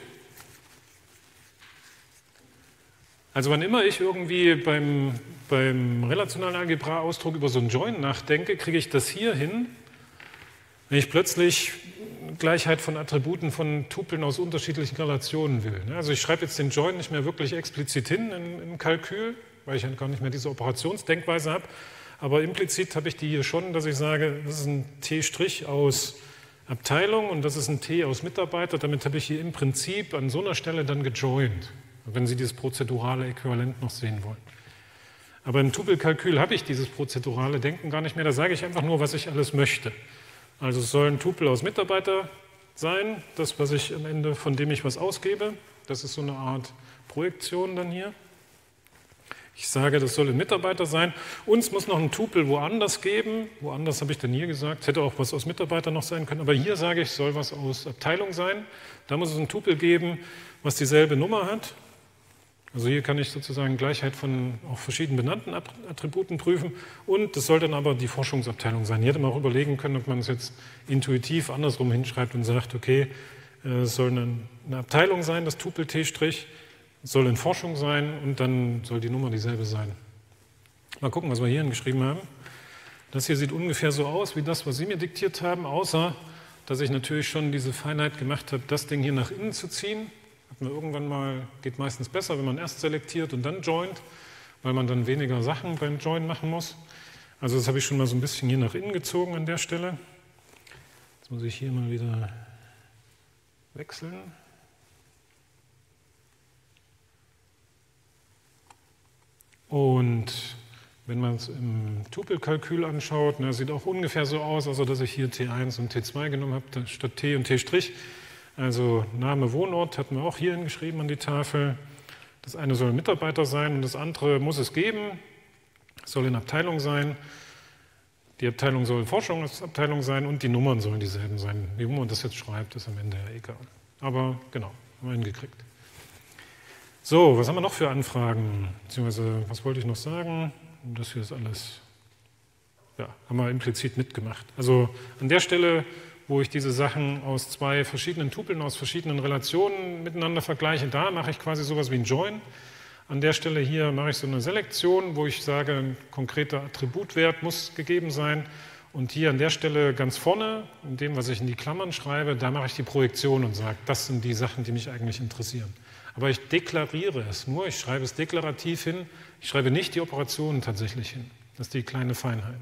Also wann immer ich irgendwie beim, beim relationalen Algebra-Ausdruck über so ein Join nachdenke, kriege ich das hier hin, wenn ich plötzlich Gleichheit von Attributen von Tupeln aus unterschiedlichen Relationen will. Also ich schreibe jetzt den Join nicht mehr wirklich explizit hin im Kalkül, weil ich ja gar nicht mehr diese Operationsdenkweise habe, aber implizit habe ich die hier schon, dass ich sage, das ist ein T' aus Abteilung und das ist ein T aus Mitarbeiter. Damit habe ich hier im Prinzip an so einer Stelle dann gejoint, wenn Sie dieses prozedurale Äquivalent noch sehen wollen. Aber im Tupelkalkül habe ich dieses prozedurale Denken gar nicht mehr, da sage ich einfach nur, was ich alles möchte. Also es soll ein Tupel aus Mitarbeiter sein, das, was ich am Ende, von dem ich was ausgebe, das ist so eine Art Projektion dann hier. Ich sage, das soll ein Mitarbeiter sein. Uns muss noch ein Tupel woanders geben. Woanders habe ich dann hier gesagt, hätte auch was aus Mitarbeiter noch sein können, aber hier sage ich, soll was aus Abteilung sein. Da muss es ein Tupel geben, was dieselbe Nummer hat. Also hier kann ich sozusagen Gleichheit von auch verschieden benannten Attributen prüfen und das soll dann aber die Forschungsabteilung sein. Hier hätte man auch überlegen können, ob man es jetzt intuitiv andersrum hinschreibt und sagt, okay, es soll eine, eine Abteilung sein, das Tupel T', soll in Forschung sein und dann soll die Nummer dieselbe sein. Mal gucken, was wir hier geschrieben haben. Das hier sieht ungefähr so aus wie das, was Sie mir diktiert haben, außer dass ich natürlich schon diese Feinheit gemacht habe, das Ding hier nach innen zu ziehen. Hat man irgendwann mal, geht meistens besser, wenn man erst selektiert und dann joint, weil man dann weniger Sachen beim Join machen muss. Also das habe ich schon mal so ein bisschen hier nach innen gezogen an der Stelle. Jetzt muss ich hier mal wieder wechseln. Und wenn man es im Tupelkalkül anschaut, ne, sieht auch ungefähr so aus, also dass ich hier T eins und T zwei genommen habe, statt T und T'. Also Name, Wohnort hatten wir auch hier hingeschrieben an die Tafel. Das eine soll ein Mitarbeiter sein und das andere muss es geben, soll in Abteilung sein. Die Abteilung soll Forschungsabteilung sein und die Nummern sollen dieselben sein. Wie man das jetzt schreibt, ist am Ende ja egal. Aber genau, haben wir hingekriegt. So, was haben wir noch für Anfragen? Beziehungsweise, was wollte ich noch sagen? Das hier ist alles, ja, haben wir implizit mitgemacht. Also an der Stelle, wo ich diese Sachen aus zwei verschiedenen Tupeln, aus verschiedenen Relationen miteinander vergleiche, da mache ich quasi sowas wie ein Join. An der Stelle hier mache ich so eine Selektion, wo ich sage, ein konkreter Attributwert muss gegeben sein. Und hier an der Stelle ganz vorne, in dem, was ich in die Klammern schreibe, da mache ich die Projektion und sage, das sind die Sachen, die mich eigentlich interessieren. Aber ich deklariere es nur, ich schreibe es deklarativ hin, ich schreibe nicht die Operationen tatsächlich hin. Das ist die kleine Feinheit.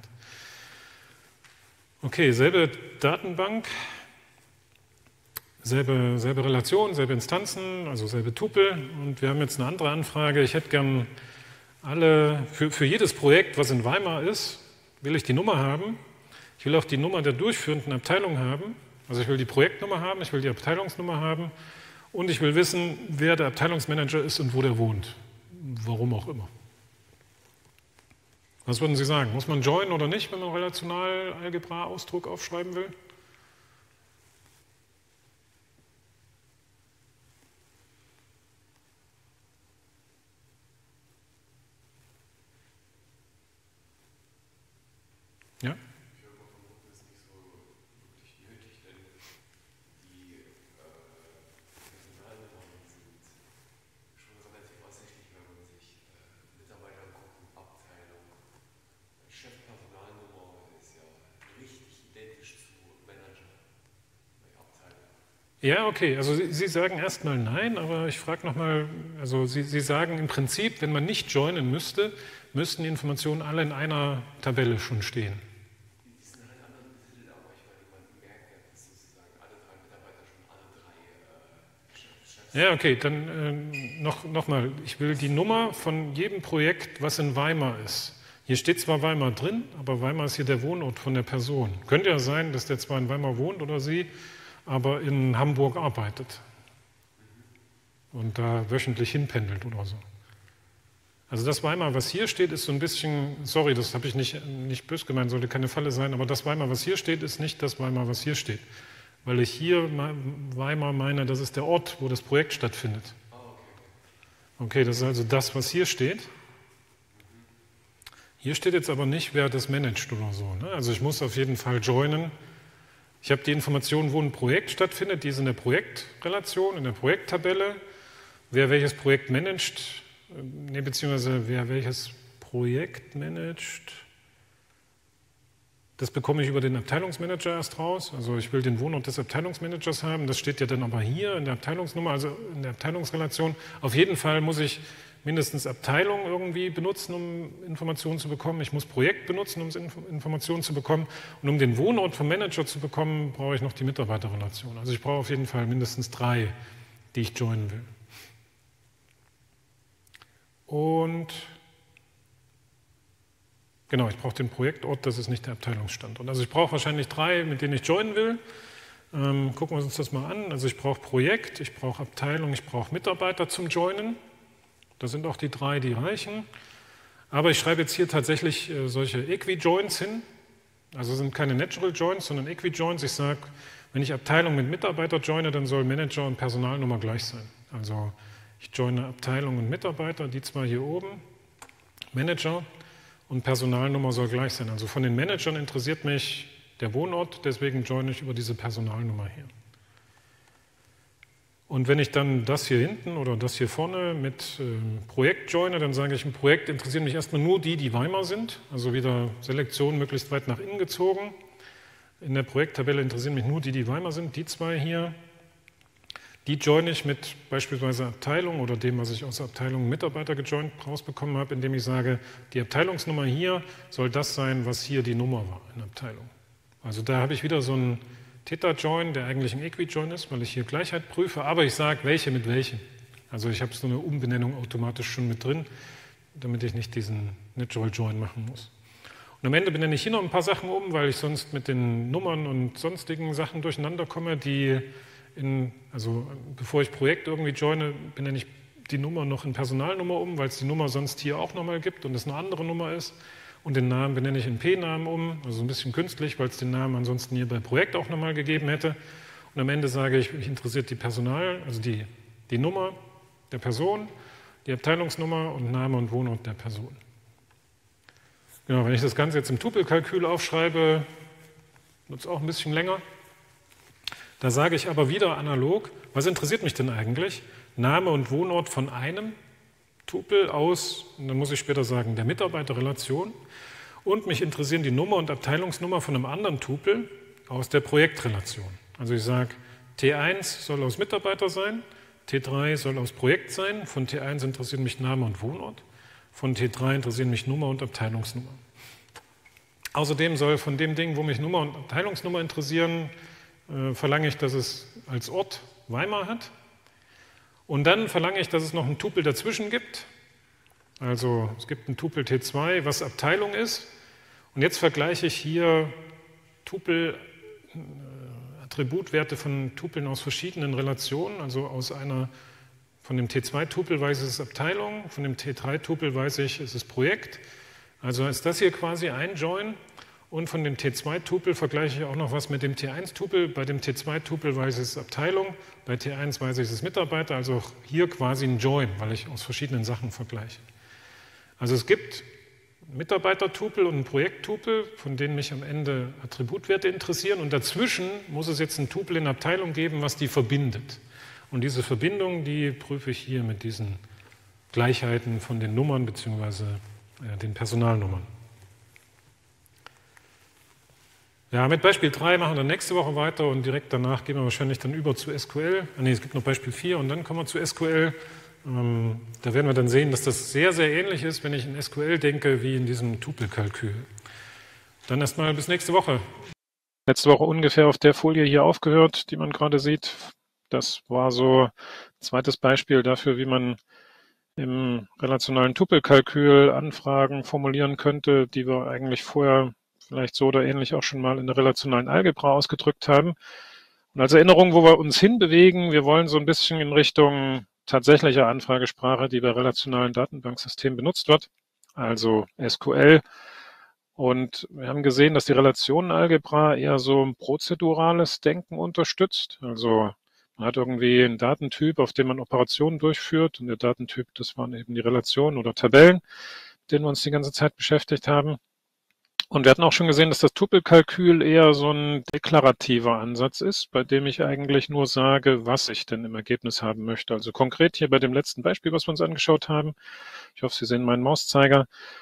Okay, selbe Datenbank, selbe, selbe Relation, selbe Instanzen, also selbe Tupel. Und wir haben jetzt eine andere Anfrage. Ich hätte gern alle, für, für jedes Projekt, was in Weimar ist, will ich die Nummer haben. Ich will auch die Nummer der durchführenden Abteilung haben. Also ich will die Projektnummer haben, ich will die Abteilungsnummer haben und ich will wissen, wer der Abteilungsmanager ist und wo der wohnt. Warum auch immer. Was würden Sie sagen? Muss man joinen oder nicht, wenn man Relational-Algebra-Ausdruck aufschreiben will? Ja? Ich würde mal vermuten, das ist nicht so wirklich nötig, denn die Personalnummern sind schon relativ offensichtlich, wenn man sich äh, Mitarbeiter anguckt, Abteilung. Chefpersonalnummer ist ja richtig identisch zu Manager bei Abteilung. Ja, okay. Also Sie, Sie sagen erstmal nein, aber ich frage nochmal, also Sie, Sie sagen im Prinzip, wenn man nicht joinen müsste, müssten die Informationen alle in einer Tabelle schon stehen. Die sind halt anderen betitelt, aber ich meine, man merkt ja, dass sozusagen alle drei Mitarbeiter schon alle drei äh, Chefs. Ja, okay, dann äh, noch, noch mal. Ich will die Nummer von jedem Projekt, was in Weimar ist. Hier steht zwar Weimar drin, aber Weimar ist hier der Wohnort von der Person. Könnte ja sein, dass der zwar in Weimar wohnt oder sie, aber in Hamburg arbeitet und da wöchentlich hinpendelt oder so. Also das Weimar, was hier steht, ist so ein bisschen, sorry, das habe ich nicht, nicht böse gemeint, sollte keine Falle sein, aber das Weimar, was hier steht, ist nicht das Weimar, was hier steht. Weil ich hier Weimar meine, das ist der Ort, wo das Projekt stattfindet. Okay, das ist also das, was hier steht. Hier steht jetzt aber nicht, wer das managt oder so. Ne? Also ich muss auf jeden Fall joinen. Ich habe die Informationen, wo ein Projekt stattfindet, die ist in der Projektrelation, in der Projekttabelle. Wer welches Projekt managt, ne, beziehungsweise wer welches Projekt managt, das bekomme ich über den Abteilungsmanager erst raus. Also ich will den Wohnort des Abteilungsmanagers haben, das steht ja dann aber hier in der Abteilungsnummer, also in der Abteilungsrelation. Auf jeden Fall muss ich mindestens Abteilung irgendwie benutzen, um Informationen zu bekommen. Ich muss Projekt benutzen, um Informationen zu bekommen. Und um den Wohnort vom Manager zu bekommen, brauche ich noch die Mitarbeiterrelation. Also ich brauche auf jeden Fall mindestens drei, die ich joinen will. Und genau, ich brauche den Projektort, das ist nicht der Abteilungsstandort. Also ich brauche wahrscheinlich drei, mit denen ich joinen will. Ähm, gucken wir uns das mal an. Also ich brauche Projekt, ich brauche Abteilung, ich brauche Mitarbeiter zum Joinen. Das sind auch die drei, die reichen. Aber ich schreibe jetzt hier tatsächlich äh, solche Equi-Joins hin. Also sind keine Natural Joins, sondern Equi-Joins. Ich sage, wenn ich Abteilung mit Mitarbeiter joine, dann soll Manager und Personalnummer gleich sein. Also Ich joine Abteilung und Mitarbeiter, die zwei hier oben, Manager und Personalnummer soll gleich sein. Also von den Managern interessiert mich der Wohnort, deswegen joine ich über diese Personalnummer hier. Und wenn ich dann das hier hinten oder das hier vorne mit ähm, Projekt joine, dann sage ich, im Projekt interessieren mich erstmal nur die, die Weimar sind, also wieder Selektion möglichst weit nach innen gezogen. In der Projekttabelle interessieren mich nur die, die Weimar sind, die zwei hier. Die joine ich mit beispielsweise Abteilung oder dem, was ich aus der Abteilung Mitarbeiter gejoint rausbekommen habe, indem ich sage, die Abteilungsnummer hier soll das sein, was hier die Nummer war in der Abteilung. Also da habe ich wieder so einen Theta-Join, der eigentlich ein Equi-Join ist, weil ich hier Gleichheit prüfe, aber ich sage, welche mit welchen. Also ich habe so eine Umbenennung automatisch schon mit drin, damit ich nicht diesen Natural Join machen muss. Und am Ende benenne ich hier noch ein paar Sachen um, weil ich sonst mit den Nummern und sonstigen Sachen durcheinander komme, die in, also bevor ich Projekt irgendwie joine, benenne ich die Nummer noch in Personalnummer um, weil es die Nummer sonst hier auch nochmal gibt und es eine andere Nummer ist. Und den Namen benenne ich in P-Namen um, also ein bisschen künstlich, weil es den Namen ansonsten hier bei Projekt auch nochmal gegeben hätte. Und am Ende sage ich, mich interessiert die Personal, also die, die Nummer der Person, die Abteilungsnummer und Name und Wohnort der Person. Genau, wenn ich das Ganze jetzt im Tupelkalkül aufschreibe, wird es auch ein bisschen länger. Da sage ich aber wieder analog, was interessiert mich denn eigentlich? Name und Wohnort von einem Tupel aus, und dann muss ich später sagen, der Mitarbeiterrelation. Und mich interessieren die Nummer und Abteilungsnummer von einem anderen Tupel aus der Projektrelation. Also ich sage, T eins soll aus Mitarbeiter sein, T drei soll aus Projekt sein, von T eins interessieren mich Name und Wohnort, von T drei interessieren mich Nummer und Abteilungsnummer. Außerdem soll von dem Ding, wo mich Nummer und Abteilungsnummer interessieren, äh, verlange ich, dass es als Ort Weimar hat. Und dann verlange ich, dass es noch einen Tupel dazwischen gibt. Also es gibt einen Tupel T zwei, was Abteilung ist. Und jetzt vergleiche ich hier Tupel, äh, Attributwerte von Tupeln aus verschiedenen Relationen. Also aus einer, von dem T zwei Tupel weiß ich, es ist Abteilung, von dem T drei Tupel weiß ich, es ist Projekt. Also ist das hier quasi ein Join. Und von dem T zwei Tupel vergleiche ich auch noch was mit dem T eins Tupel. Bei dem T zwei Tupel weiß ich, es ist Abteilung, bei T eins weiß ich, es ist Mitarbeiter. Also auch hier quasi ein Join, weil ich aus verschiedenen Sachen vergleiche. Also es gibt Mitarbeiter-Tupel und ein Projekt-Tupel, von denen mich am Ende Attributwerte interessieren. Und dazwischen muss es jetzt ein Tupel in Abteilung geben, was die verbindet. Und diese Verbindung, die prüfe ich hier mit diesen Gleichheiten von den Nummern bzw. äh, den Personalnummern. Ja, mit Beispiel drei machen wir dann nächste Woche weiter und direkt danach gehen wir wahrscheinlich dann über zu S Q L. Ah, nee, es gibt noch Beispiel vier und dann kommen wir zu S Q L. Ähm, da werden wir dann sehen, dass das sehr, sehr ähnlich ist, wenn ich in S Q L denke, wie in diesem Tupelkalkül. Dann erstmal bis nächste Woche. Letzte Woche ungefähr auf der Folie hier aufgehört, die man gerade sieht. Das war so ein zweites Beispiel dafür, wie man im relationalen Tupelkalkül Anfragen formulieren könnte, die wir eigentlich vorher vielleicht so oder ähnlich auch schon mal in der relationalen Algebra ausgedrückt haben. Und als Erinnerung, wo wir uns hinbewegen, wir wollen so ein bisschen in Richtung tatsächlicher Anfragesprache, die bei relationalen Datenbanksystemen benutzt wird, also S Q L. Und wir haben gesehen, dass die Relationenalgebra eher so ein prozedurales Denken unterstützt. Also man hat irgendwie einen Datentyp, auf dem man Operationen durchführt. Und der Datentyp, das waren eben die Relationen oder Tabellen, mit denen wir uns die ganze Zeit beschäftigt haben. Und wir hatten auch schon gesehen, dass das Tupelkalkül eher so ein deklarativer Ansatz ist, bei dem ich eigentlich nur sage, was ich denn im Ergebnis haben möchte. Also konkret hier bei dem letzten Beispiel, was wir uns angeschaut haben, ich hoffe, Sie sehen meinen Mauszeiger,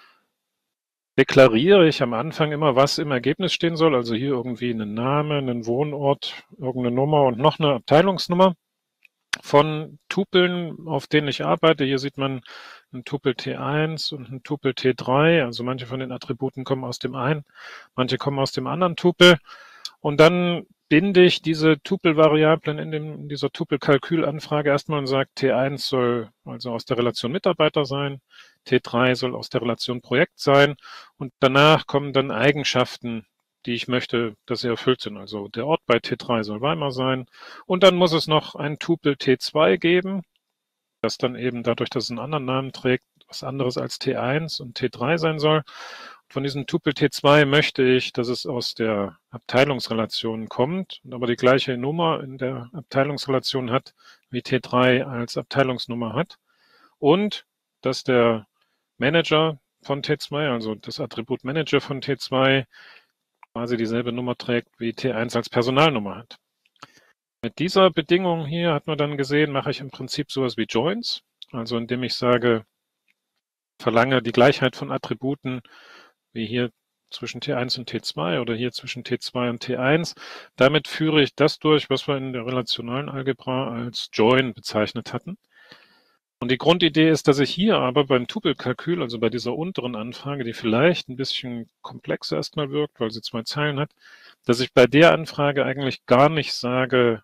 deklariere ich am Anfang immer, was im Ergebnis stehen soll. Also hier irgendwie einen Namen, einen Wohnort, irgendeine Nummer und noch eine Abteilungsnummer von Tupeln, auf denen ich arbeite. Hier sieht man ein Tupel T eins und ein Tupel T drei. Also manche von den Attributen kommen aus dem einen, manche kommen aus dem anderen Tupel. Und dann binde ich diese Tupelvariablen in, dem, in dieser Tupelkalkülanfrage erstmal und sage, T eins soll also aus der Relation Mitarbeiter sein, T drei soll aus der Relation Projekt sein und danach kommen dann Eigenschaften, die ich möchte, dass sie erfüllt sind. Also der Ort bei T drei soll Weimar sein und dann muss es noch ein Tupel T zwei geben, das dann eben dadurch, dass es einen anderen Namen trägt, was anderes als T eins und T drei sein soll. Von diesem Tupel T zwei möchte ich, dass es aus der Abteilungsrelation kommt, aber die gleiche Nummer in der Abteilungsrelation hat wie T drei als Abteilungsnummer hat und dass der Manager von T zwei, also das Attribut Manager von T zwei, quasi dieselbe Nummer trägt wie T eins als Personalnummer hat. Mit dieser Bedingung hier hat man dann gesehen, mache ich im Prinzip sowas wie Joins, also indem ich sage, verlange die Gleichheit von Attributen wie hier zwischen T eins und T zwei oder hier zwischen T zwei und T eins. Damit führe ich das durch, was wir in der relationalen Algebra als Join bezeichnet hatten. Und die Grundidee ist, dass ich hier aber beim Tupelkalkül, also bei dieser unteren Anfrage, die vielleicht ein bisschen komplexer erstmal wirkt, weil sie zwei Zeilen hat, dass ich bei der Anfrage eigentlich gar nicht sage,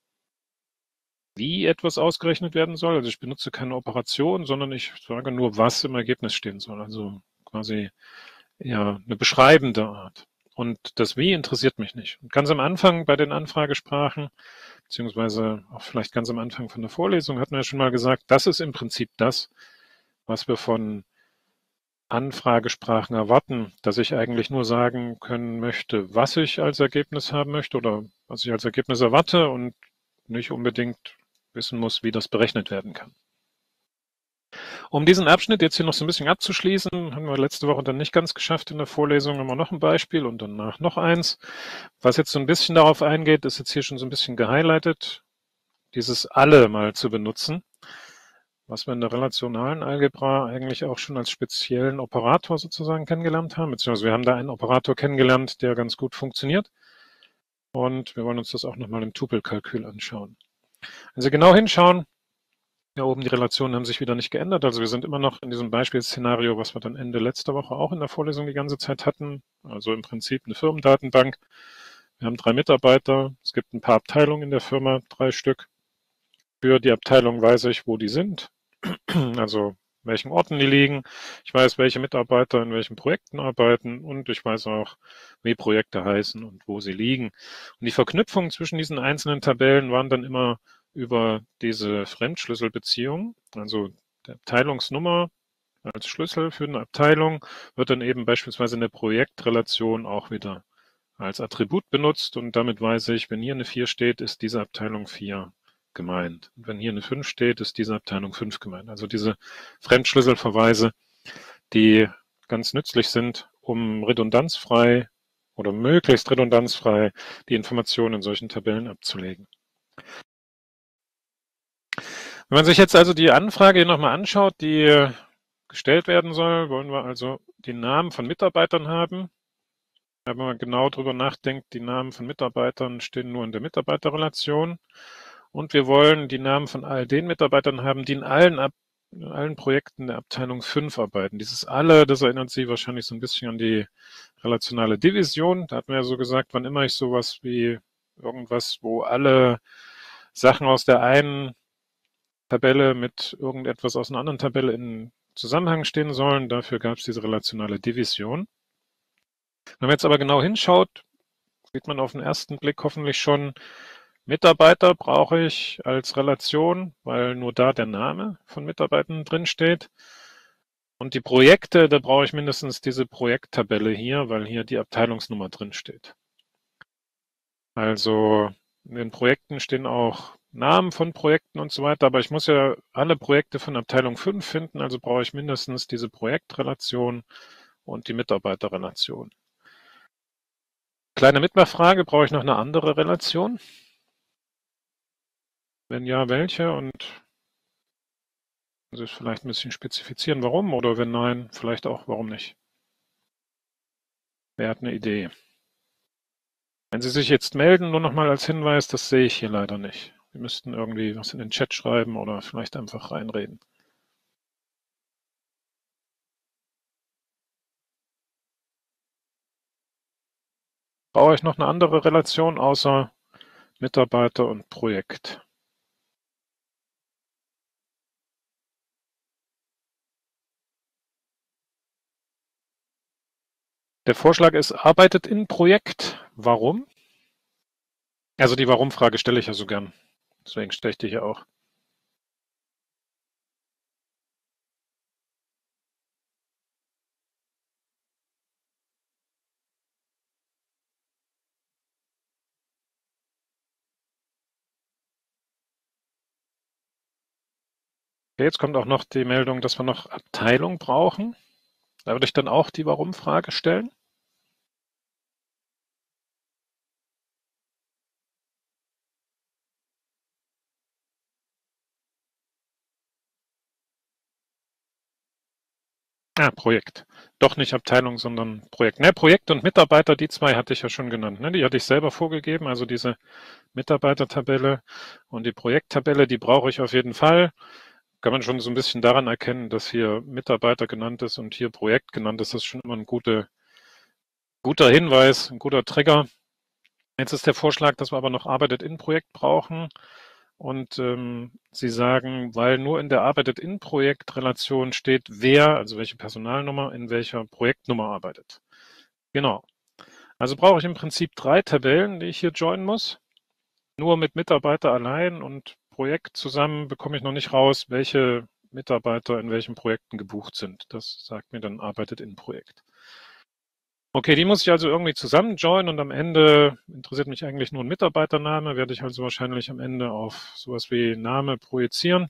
wie etwas ausgerechnet werden soll. Also ich benutze keine Operation, sondern ich sage nur, was im Ergebnis stehen soll. Also quasi ja eine beschreibende Art. Und das Wie interessiert mich nicht. Und ganz am Anfang bei den Anfragesprachen, beziehungsweise auch vielleicht ganz am Anfang von der Vorlesung, hatten wir ja schon mal gesagt, das ist im Prinzip das, was wir von Anfragesprachen erwarten, dass ich eigentlich nur sagen können möchte, was ich als Ergebnis haben möchte oder was ich als Ergebnis erwarte und nicht unbedingt wissen muss, wie das berechnet werden kann. Um diesen Abschnitt jetzt hier noch so ein bisschen abzuschließen, haben wir letzte Woche dann nicht ganz geschafft in der Vorlesung, haben wir noch ein Beispiel und danach noch eins. Was jetzt so ein bisschen darauf eingeht, ist jetzt hier schon so ein bisschen gehighlightet, dieses alle mal zu benutzen, was wir in der relationalen Algebra eigentlich auch schon als speziellen Operator sozusagen kennengelernt haben, beziehungsweise wir haben da einen Operator kennengelernt, der ganz gut funktioniert und wir wollen uns das auch nochmal im Tupelkalkül anschauen. Wenn Sie genau hinschauen, hier oben die Relationen haben sich wieder nicht geändert. Also wir sind immer noch in diesem Beispielszenario, was wir dann Ende letzter Woche auch in der Vorlesung die ganze Zeit hatten. Also im Prinzip eine Firmendatenbank. Wir haben drei Mitarbeiter. Es gibt ein paar Abteilungen in der Firma, drei Stück. Für die Abteilung weiß ich, wo die sind. Also in welchen Orten die liegen. Ich weiß, welche Mitarbeiter in welchen Projekten arbeiten und ich weiß auch, wie Projekte heißen und wo sie liegen. Und die Verknüpfungen zwischen diesen einzelnen Tabellen waren dann immer über diese Fremdschlüsselbeziehung, also der Abteilungsnummer als Schlüssel für eine Abteilung, wird dann eben beispielsweise in der Projektrelation auch wieder als Attribut benutzt und damit weiß ich, wenn hier eine vier steht, ist diese Abteilung vier gemeint. Und wenn hier eine fünf steht, ist diese Abteilung fünf gemeint. Also diese Fremdschlüsselverweise, die ganz nützlich sind, um redundanzfrei oder möglichst redundanzfrei die Informationen in solchen Tabellen abzulegen. Wenn man sich jetzt also die Anfrage hier nochmal anschaut, die gestellt werden soll, wollen wir also die Namen von Mitarbeitern haben. Wenn man genau drüber nachdenkt, die Namen von Mitarbeitern stehen nur in der Mitarbeiterrelation. Und wir wollen die Namen von all den Mitarbeitern haben, die in allen, Ab in allen Projekten der Abteilung fünf arbeiten. Dieses alle, das erinnert Sie wahrscheinlich so ein bisschen an die relationale Division. Da hatten wir ja so gesagt, wann immer ich sowas wie irgendwas, wo alle Sachen aus der einen Tabelle mit irgendetwas aus einer anderen Tabelle in Zusammenhang stehen sollen, dafür gab es diese relationale Division. Wenn man jetzt aber genau hinschaut, sieht man auf den ersten Blick hoffentlich schon, Mitarbeiter brauche ich als Relation, weil nur da der Name von Mitarbeitern drin steht. Und die Projekte, da brauche ich mindestens diese Projekttabelle hier, weil hier die Abteilungsnummer drin steht. Also in den Projekten stehen auch Namen von Projekten und so weiter, aber ich muss ja alle Projekte von Abteilung fünf finden, also brauche ich mindestens diese Projektrelation und die Mitarbeiterrelation. Kleine Mitmachfrage, brauche ich noch eine andere Relation? Wenn ja, welche? Und Sie vielleicht ein bisschen spezifizieren, warum, oder wenn nein, vielleicht auch, warum nicht. Wer hat eine Idee? Wenn Sie sich jetzt melden, nur nochmal als Hinweis, das sehe ich hier leider nicht. Sie müssten irgendwie was in den Chat schreiben oder vielleicht einfach reinreden. Brauche ich noch eine andere Relation außer Mitarbeiter und Projekt? Der Vorschlag ist, arbeitet in Projekt. Warum? Also die Warum-Frage stelle ich ja so gern. Deswegen stelle ich die hier auch. Jetzt kommt auch noch die Meldung, dass wir noch Abteilung brauchen. Da würde ich dann auch die Warum-Frage stellen. Ah, Projekt. Doch nicht Abteilung, sondern Projekt. Ne, Projekt und Mitarbeiter, die zwei hatte ich ja schon genannt. Ne? Die hatte ich selber vorgegeben, also diese Mitarbeitertabelle und die Projekttabelle, die brauche ich auf jeden Fall. Kann man schon so ein bisschen daran erkennen, dass hier Mitarbeiter genannt ist und hier Projekt genannt ist. Das ist schon immer ein guter, guter Hinweis, ein guter Trigger. Jetzt ist der Vorschlag, dass wir aber noch Arbeitet-in-Projekt brauchen. Und ähm, Sie sagen, weil nur in der Arbeitet-in-Projekt-Relation steht, wer, also welche Personalnummer, in welcher Projektnummer arbeitet. Genau. Also brauche ich im Prinzip drei Tabellen, die ich hier joinen muss. Nur mit Mitarbeiter allein und Projekt zusammen bekomme ich noch nicht raus, welche Mitarbeiter in welchen Projekten gebucht sind. Das sagt mir dann Arbeitet-in-Projekt. Okay, die muss ich also irgendwie zusammen joinen und am Ende interessiert mich eigentlich nur ein Mitarbeitername, werde ich also wahrscheinlich am Ende auf sowas wie Name projizieren.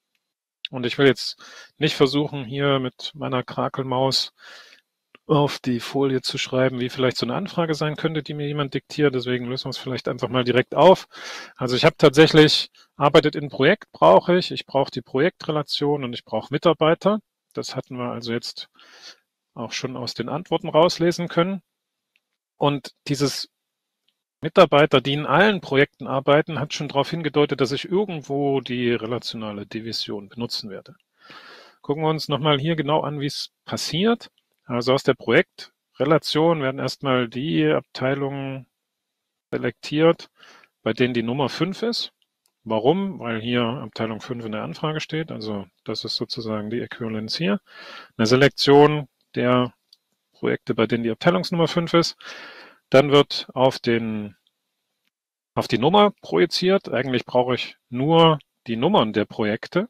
Und ich will jetzt nicht versuchen, hier mit meiner Krakelmaus auf die Folie zu schreiben, wie vielleicht so eine Anfrage sein könnte, die mir jemand diktiert. Deswegen lösen wir es vielleicht einfach mal direkt auf. Also ich habe tatsächlich arbeitet in Projekt brauche ich. Ich brauche die Projektrelation und ich brauche Mitarbeiter. Das hatten wir also jetzt auch schon aus den Antworten rauslesen können. Und dieses Mitarbeiter, die in allen Projekten arbeiten, hat schon darauf hingedeutet, dass ich irgendwo die relationale Division benutzen werde. Gucken wir uns nochmal hier genau an, wie es passiert. Also aus der Projektrelation werden erstmal die Abteilungen selektiert, bei denen die Nummer fünf ist. Warum? Weil hier Abteilung fünf in der Anfrage steht. Also das ist sozusagen die Äquivalenz hier. Eine Selektion der Projekte, bei denen die Abteilungsnummer fünf ist. Dann wird auf, den, auf die Nummer projiziert. Eigentlich brauche ich nur die Nummern der Projekte,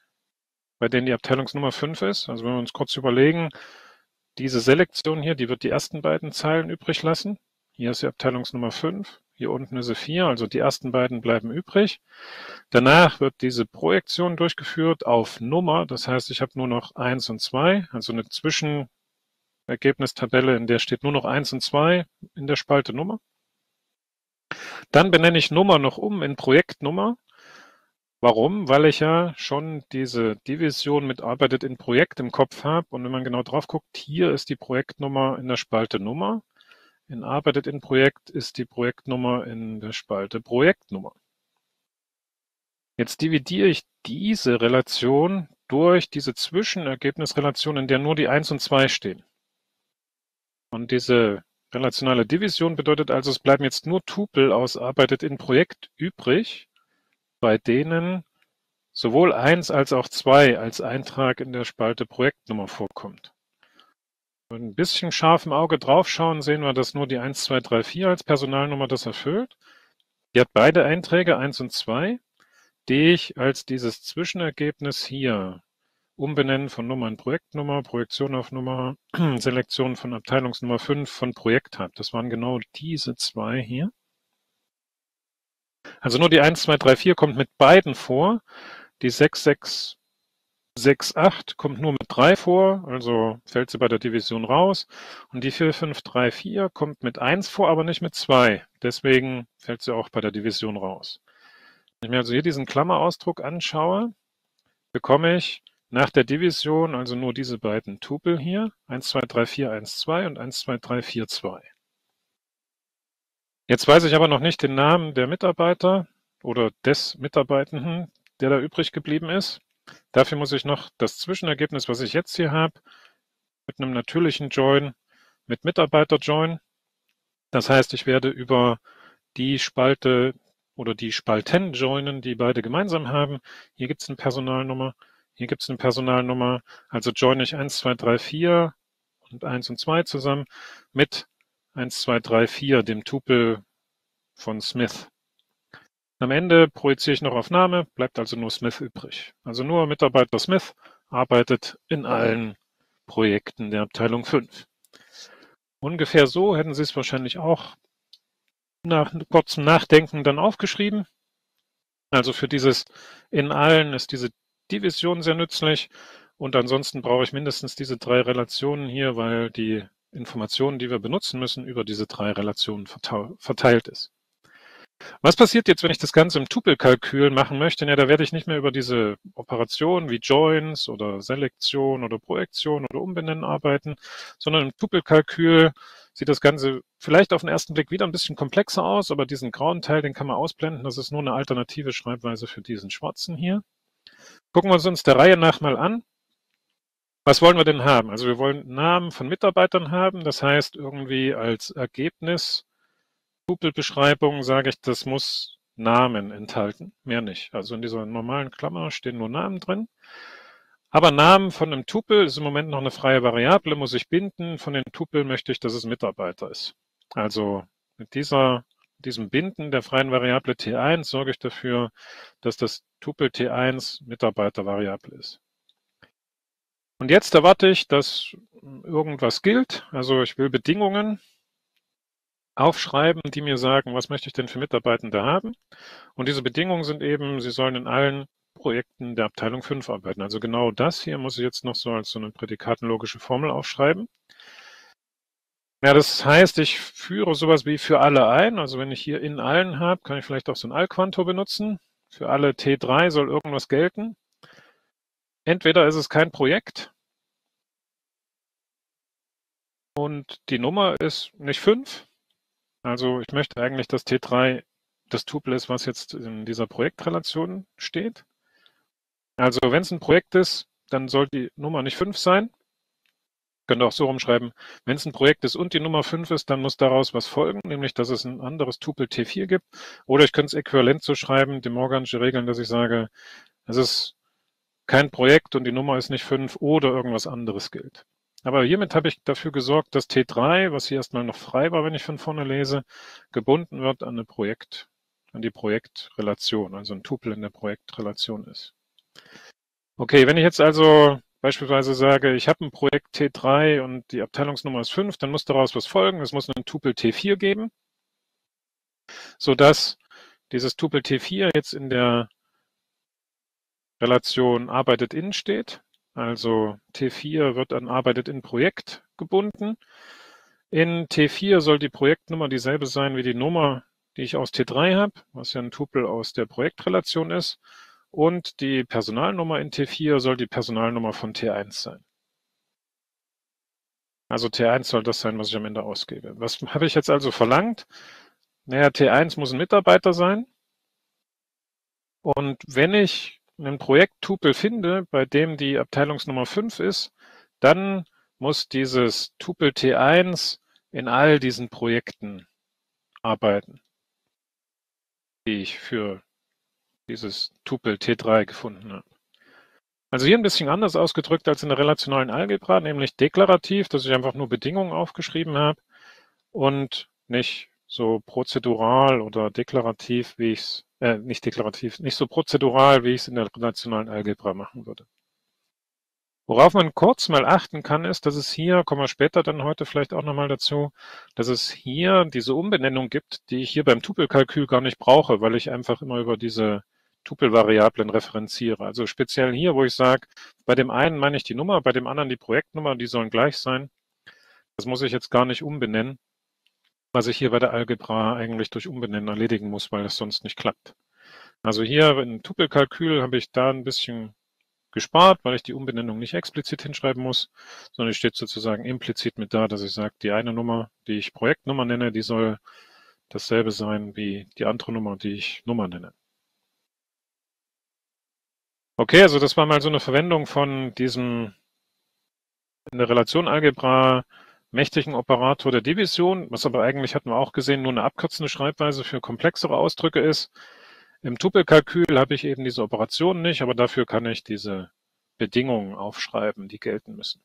bei denen die Abteilungsnummer fünf ist. Also wenn wir uns kurz überlegen, diese Selektion hier, die wird die ersten beiden Zeilen übrig lassen. Hier ist die Abteilungsnummer fünf, hier unten ist sie vier, also die ersten beiden bleiben übrig. Danach wird diese Projektion durchgeführt auf Nummer, das heißt, ich habe nur noch eins und zwei, also eine Zwischenergebnistabelle, in der steht nur noch eins und zwei in der Spalte Nummer. Dann benenne ich Nummer noch um in Projektnummer. Warum? Weil ich ja schon diese Division mit arbeitet in Projekt im Kopf habe. Und wenn man genau drauf guckt, hier ist die Projektnummer in der Spalte Nummer. In arbeitet in Projekt ist die Projektnummer in der Spalte Projektnummer. Jetzt dividiere ich diese Relation durch diese Zwischenergebnisrelation, in der nur die eins und zwei stehen. Und diese relationale Division bedeutet also, es bleiben jetzt nur Tupel aus arbeitet in Projekt übrig, bei denen sowohl eins als auch zwei als Eintrag in der Spalte Projektnummer vorkommt. Wenn wir ein bisschen scharf im Auge draufschauen, sehen wir, dass nur die eins, zwei, drei, vier als Personalnummer das erfüllt. Die hat beide Einträge, eins und zwei, die ich als dieses Zwischenergebnis hier umbenennen von Nummer in Projektnummer, Projektion auf Nummer, Selektion von Abteilungsnummer fünf von Projekt habe. Das waren genau diese zwei hier. Also nur die eins, zwei, drei, vier kommt mit beiden vor. Die sechs, sechs, sechs, acht kommt nur mit drei vor, also fällt sie bei der Division raus. Und die vier, fünf, drei, vier kommt mit eins vor, aber nicht mit zwei. Deswegen fällt sie auch bei der Division raus. Wenn ich mir also hier diesen Klammerausdruck anschaue, bekomme ich nach der Division also nur diese beiden Tupel hier, eins, zwei, drei, vier, eins, zwei und eins, zwei, drei, vier, zwei. Jetzt weiß ich aber noch nicht den Namen der Mitarbeiter oder des Mitarbeitenden, der da übrig geblieben ist. Dafür muss ich noch das Zwischenergebnis, was ich jetzt hier habe, mit einem natürlichen Join, mit Mitarbeiter Join. Das heißt, ich werde über die Spalte oder die Spalten joinen, die beide gemeinsam haben. Hier gibt es eine Personalnummer, hier gibt es eine Personalnummer. Also joine ich eins, zwei, drei, vier und eins und zwei zusammen mit eins, zwei, drei, vier, dem Tupel von Smith. Am Ende projiziere ich noch auf Name, bleibt also nur Smith übrig. Also nur Mitarbeiter Smith arbeitet in allen Projekten der Abteilung fünf. Ungefähr so hätten Sie es wahrscheinlich auch nach kurzem Nachdenken dann aufgeschrieben. Also für dieses in allen ist diese Division sehr nützlich. Und ansonsten brauche ich mindestens diese drei Relationen hier, weil die Informationen, die wir benutzen müssen, über diese drei Relationen verteilt ist. Was passiert jetzt, wenn ich das Ganze im Tupelkalkül machen möchte? Ja, da werde ich nicht mehr über diese Operationen wie Joins oder Selektion oder Projektion oder Umbenennen arbeiten, sondern im Tupelkalkül sieht das Ganze vielleicht auf den ersten Blick wieder ein bisschen komplexer aus, aber diesen grauen Teil, den kann man ausblenden. Das ist nur eine alternative Schreibweise für diesen schwarzen hier. Gucken wir uns uns der Reihe nach mal an. Was wollen wir denn haben? Also wir wollen Namen von Mitarbeitern haben. Das heißt, irgendwie als Ergebnis Tupelbeschreibung sage ich, das muss Namen enthalten, mehr nicht. Also in dieser normalen Klammer stehen nur Namen drin. Aber Namen von einem Tupel ist im Moment noch eine freie Variable, muss ich binden. Von den Tupel möchte ich, dass es Mitarbeiter ist. Also mit dieser, diesem Binden der freien Variable T eins sorge ich dafür, dass das Tupel T eins Mitarbeitervariable ist. Und jetzt erwarte ich, dass irgendwas gilt. Also ich will Bedingungen aufschreiben, die mir sagen, was möchte ich denn für Mitarbeitende haben. Und diese Bedingungen sind eben, sie sollen in allen Projekten der Abteilung fünf arbeiten. Also genau das hier muss ich jetzt noch so als so eine prädikatenlogische Formel aufschreiben. Ja, das heißt, ich führe sowas wie für alle ein. Also wenn ich hier in allen habe, kann ich vielleicht auch so ein Allquantor benutzen. Für alle T drei soll irgendwas gelten. Entweder ist es kein Projekt und die Nummer ist nicht fünf. Also ich möchte eigentlich, dass T drei das Tupel ist, was jetzt in dieser Projektrelation steht. Also wenn es ein Projekt ist, dann soll die Nummer nicht fünf sein. Könnt ihr auch so rumschreiben, wenn es ein Projekt ist und die Nummer fünf ist, dann muss daraus was folgen, nämlich dass es ein anderes Tupel T vier gibt. Oder ich könnte es äquivalent so schreiben, de Morgansche Regeln, dass ich sage, es ist kein Projekt und die Nummer ist nicht fünf oder irgendwas anderes gilt. Aber hiermit habe ich dafür gesorgt, dass T drei, was hier erstmal noch frei war, wenn ich von vorne lese, gebunden wird an eine Projekt, an die Projektrelation, also ein Tupel in der Projektrelation ist. Okay, wenn ich jetzt also beispielsweise sage, ich habe ein Projekt T drei und die Abteilungsnummer ist fünf, dann muss daraus was folgen. Es muss einen Tupel T vier geben, sodass dieses Tupel T vier jetzt in der Relation arbeitet in steht. Also T vier wird an arbeitet in Projekt gebunden. In T vier soll die Projektnummer dieselbe sein wie die Nummer, die ich aus T drei habe, was ja ein Tupel aus der Projektrelation ist. Und die Personalnummer in T vier soll die Personalnummer von T eins sein. Also T eins soll das sein, was ich am Ende ausgebe. Was habe ich jetzt also verlangt? Naja, T eins muss ein Mitarbeiter sein. Und wenn ich einen Projekttupel finde, bei dem die Abteilungsnummer fünf ist, dann muss dieses Tupel T eins in all diesen Projekten arbeiten, die ich für dieses Tupel T drei gefunden habe. Also hier ein bisschen anders ausgedrückt als in der relationalen Algebra, nämlich deklarativ, dass ich einfach nur Bedingungen aufgeschrieben habe und nicht so prozedural oder deklarativ, wie ich es, äh, nicht deklarativ, nicht so prozedural, wie ich es in der relationalen Algebra machen würde. Worauf man kurz mal achten kann, ist, dass es hier, kommen wir später dann heute vielleicht auch nochmal dazu, dass es hier diese Umbenennung gibt, die ich hier beim Tupelkalkül gar nicht brauche, weil ich einfach immer über diese Tupelvariablen referenziere. Also speziell hier, wo ich sage, bei dem einen meine ich die Nummer, bei dem anderen die Projektnummer, die sollen gleich sein. Das muss ich jetzt gar nicht umbenennen, was ich hier bei der Algebra eigentlich durch Umbenennen erledigen muss, weil das sonst nicht klappt. Also hier im Tupelkalkül habe ich da ein bisschen gespart, weil ich die Umbenennung nicht explizit hinschreiben muss, sondern es steht sozusagen implizit mit da, dass ich sage, die eine Nummer, die ich Projektnummer nenne, die soll dasselbe sein wie die andere Nummer, die ich Nummer nenne. Okay, also das war mal so eine Verwendung von diesem in der Relation Algebra mächtigen Operator der Division, was aber eigentlich, hatten wir auch gesehen, nur eine abkürzende Schreibweise für komplexere Ausdrücke ist. Im Tupelkalkül habe ich eben diese Operationen nicht, aber dafür kann ich diese Bedingungen aufschreiben, die gelten müssen.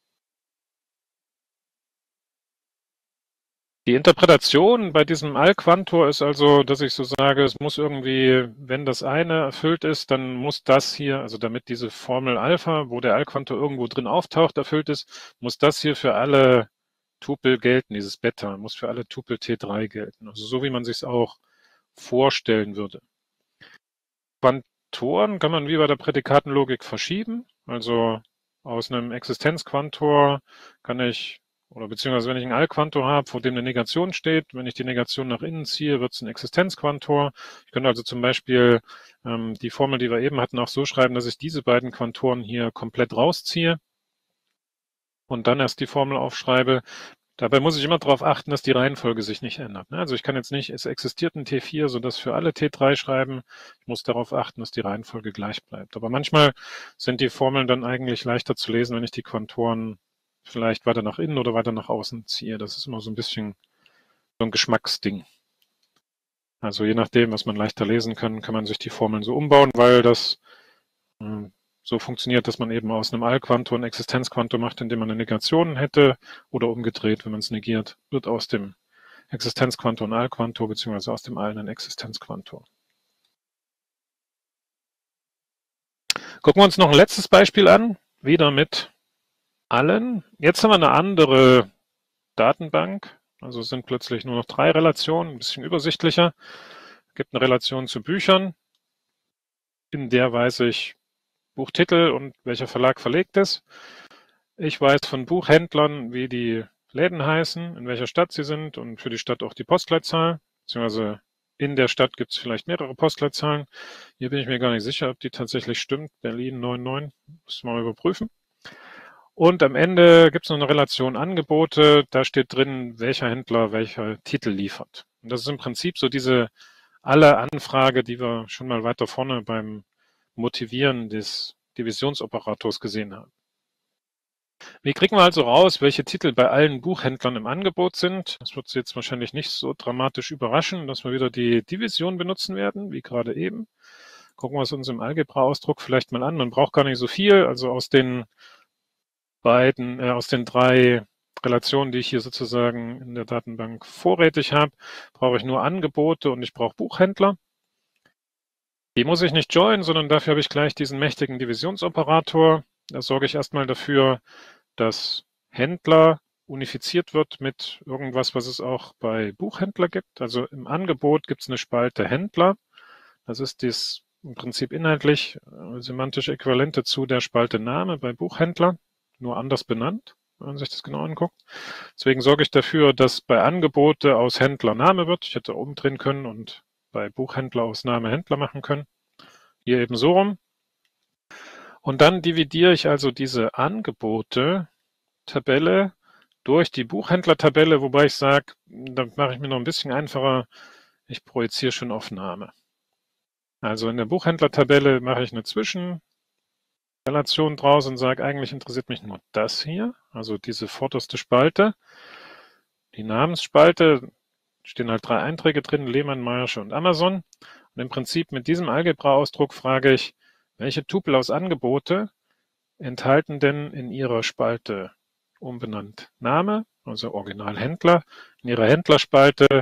Die Interpretation bei diesem Allquantor ist also, dass ich so sage, es muss irgendwie, wenn das eine erfüllt ist, dann muss das hier, also damit diese Formel Alpha, wo der Allquantor irgendwo drin auftaucht, erfüllt ist, muss das hier für alle Tupel gelten, dieses Beta, muss für alle Tupel T drei gelten. Also so, wie man sich es auch vorstellen würde. Quantoren kann man wie bei der Prädikatenlogik verschieben. Also aus einem Existenzquantor kann ich, oder beziehungsweise wenn ich einen Allquantor habe, vor dem eine Negation steht, wenn ich die Negation nach innen ziehe, wird es ein Existenzquantor. Ich könnte also zum Beispiel ähm, die Formel, die wir eben hatten, auch so schreiben, dass ich diese beiden Quantoren hier komplett rausziehe und dann erst die Formel aufschreibe. Dabei muss ich immer darauf achten, dass die Reihenfolge sich nicht ändert. Also ich kann jetzt nicht, es existiert ein T vier, sodass für alle T drei schreiben. Ich muss darauf achten, dass die Reihenfolge gleich bleibt. Aber manchmal sind die Formeln dann eigentlich leichter zu lesen, wenn ich die Quantoren vielleicht weiter nach innen oder weiter nach außen ziehe. Das ist immer so ein bisschen so ein Geschmacksding. Also je nachdem, was man leichter lesen kann, kann man sich die Formeln so umbauen, weil das äh, so funktioniert, dass man eben aus einem Allquantor ein Existenzquantor macht, indem man eine Negation hätte, oder umgedreht, wenn man es negiert, wird aus dem Existenzquantor ein Allquantor, beziehungsweise aus dem All ein Existenzquantor. Gucken wir uns noch ein letztes Beispiel an, wieder mit allen. Jetzt haben wir eine andere Datenbank, also es sind plötzlich nur noch drei Relationen, ein bisschen übersichtlicher. Es gibt eine Relation zu Büchern, in der weiß ich Buchtitel und welcher Verlag verlegt ist. Ich weiß von Buchhändlern, wie die Läden heißen, in welcher Stadt sie sind und für die Stadt auch die Postleitzahl, beziehungsweise in der Stadt gibt es vielleicht mehrere Postleitzahlen. Hier bin ich mir gar nicht sicher, ob die tatsächlich stimmt. Berlin neun neun, müssen wir mal überprüfen. Und am Ende gibt es noch eine Relation Angebote. Da steht drin, welcher Händler welcher Titel liefert. Und das ist im Prinzip so diese alle Anfrage, die wir schon mal weiter vorne beim Motivieren des Divisionsoperators gesehen haben. Wie kriegen wir also raus, welche Titel bei allen Buchhändlern im Angebot sind? Das wird Sie jetzt wahrscheinlich nicht so dramatisch überraschen, dass wir wieder die Division benutzen werden, wie gerade eben. Gucken wir es uns im Algebra-Ausdruck vielleicht mal an. Man braucht gar nicht so viel. Also aus den beiden, äh, aus den drei Relationen, die ich hier sozusagen in der Datenbank vorrätig habe, brauche ich nur Angebote und ich brauche Buchhändler. Die muss ich nicht joinen, sondern dafür habe ich gleich diesen mächtigen Divisionsoperator. Da sorge ich erstmal dafür, dass Händler unifiziert wird mit irgendwas, was es auch bei Buchhändler gibt. Also im Angebot gibt es eine Spalte Händler. Das ist das im Prinzip inhaltlich äh, semantisch Äquivalente zu der Spalte Name bei Buchhändler, nur anders benannt, wenn man sich das genau anguckt. Deswegen sorge ich dafür, dass bei Angebote aus Händler Name wird. Ich hätte umdrehen können und bei Buchhändler aus Name Händler machen können. Hier eben so rum. Und dann dividiere ich also diese Angebote-Tabelle durch die Buchhändler-Tabelle, wobei ich sage, da mache ich mir noch ein bisschen einfacher, ich projiziere schon auf Name. Also in der Buchhändler-Tabelle mache ich eine Zwischenrelation draus und sage, eigentlich interessiert mich nur das hier, also diese vorderste Spalte. Die Namensspalte, stehen halt drei Einträge drin, Lehmann, Meiersche und Amazon. Und im Prinzip mit diesem Algebra-Ausdruck frage ich, welche Tupel aus Angebote enthalten denn in ihrer Spalte umbenannt Name, also Originalhändler, in ihrer Händlerspalte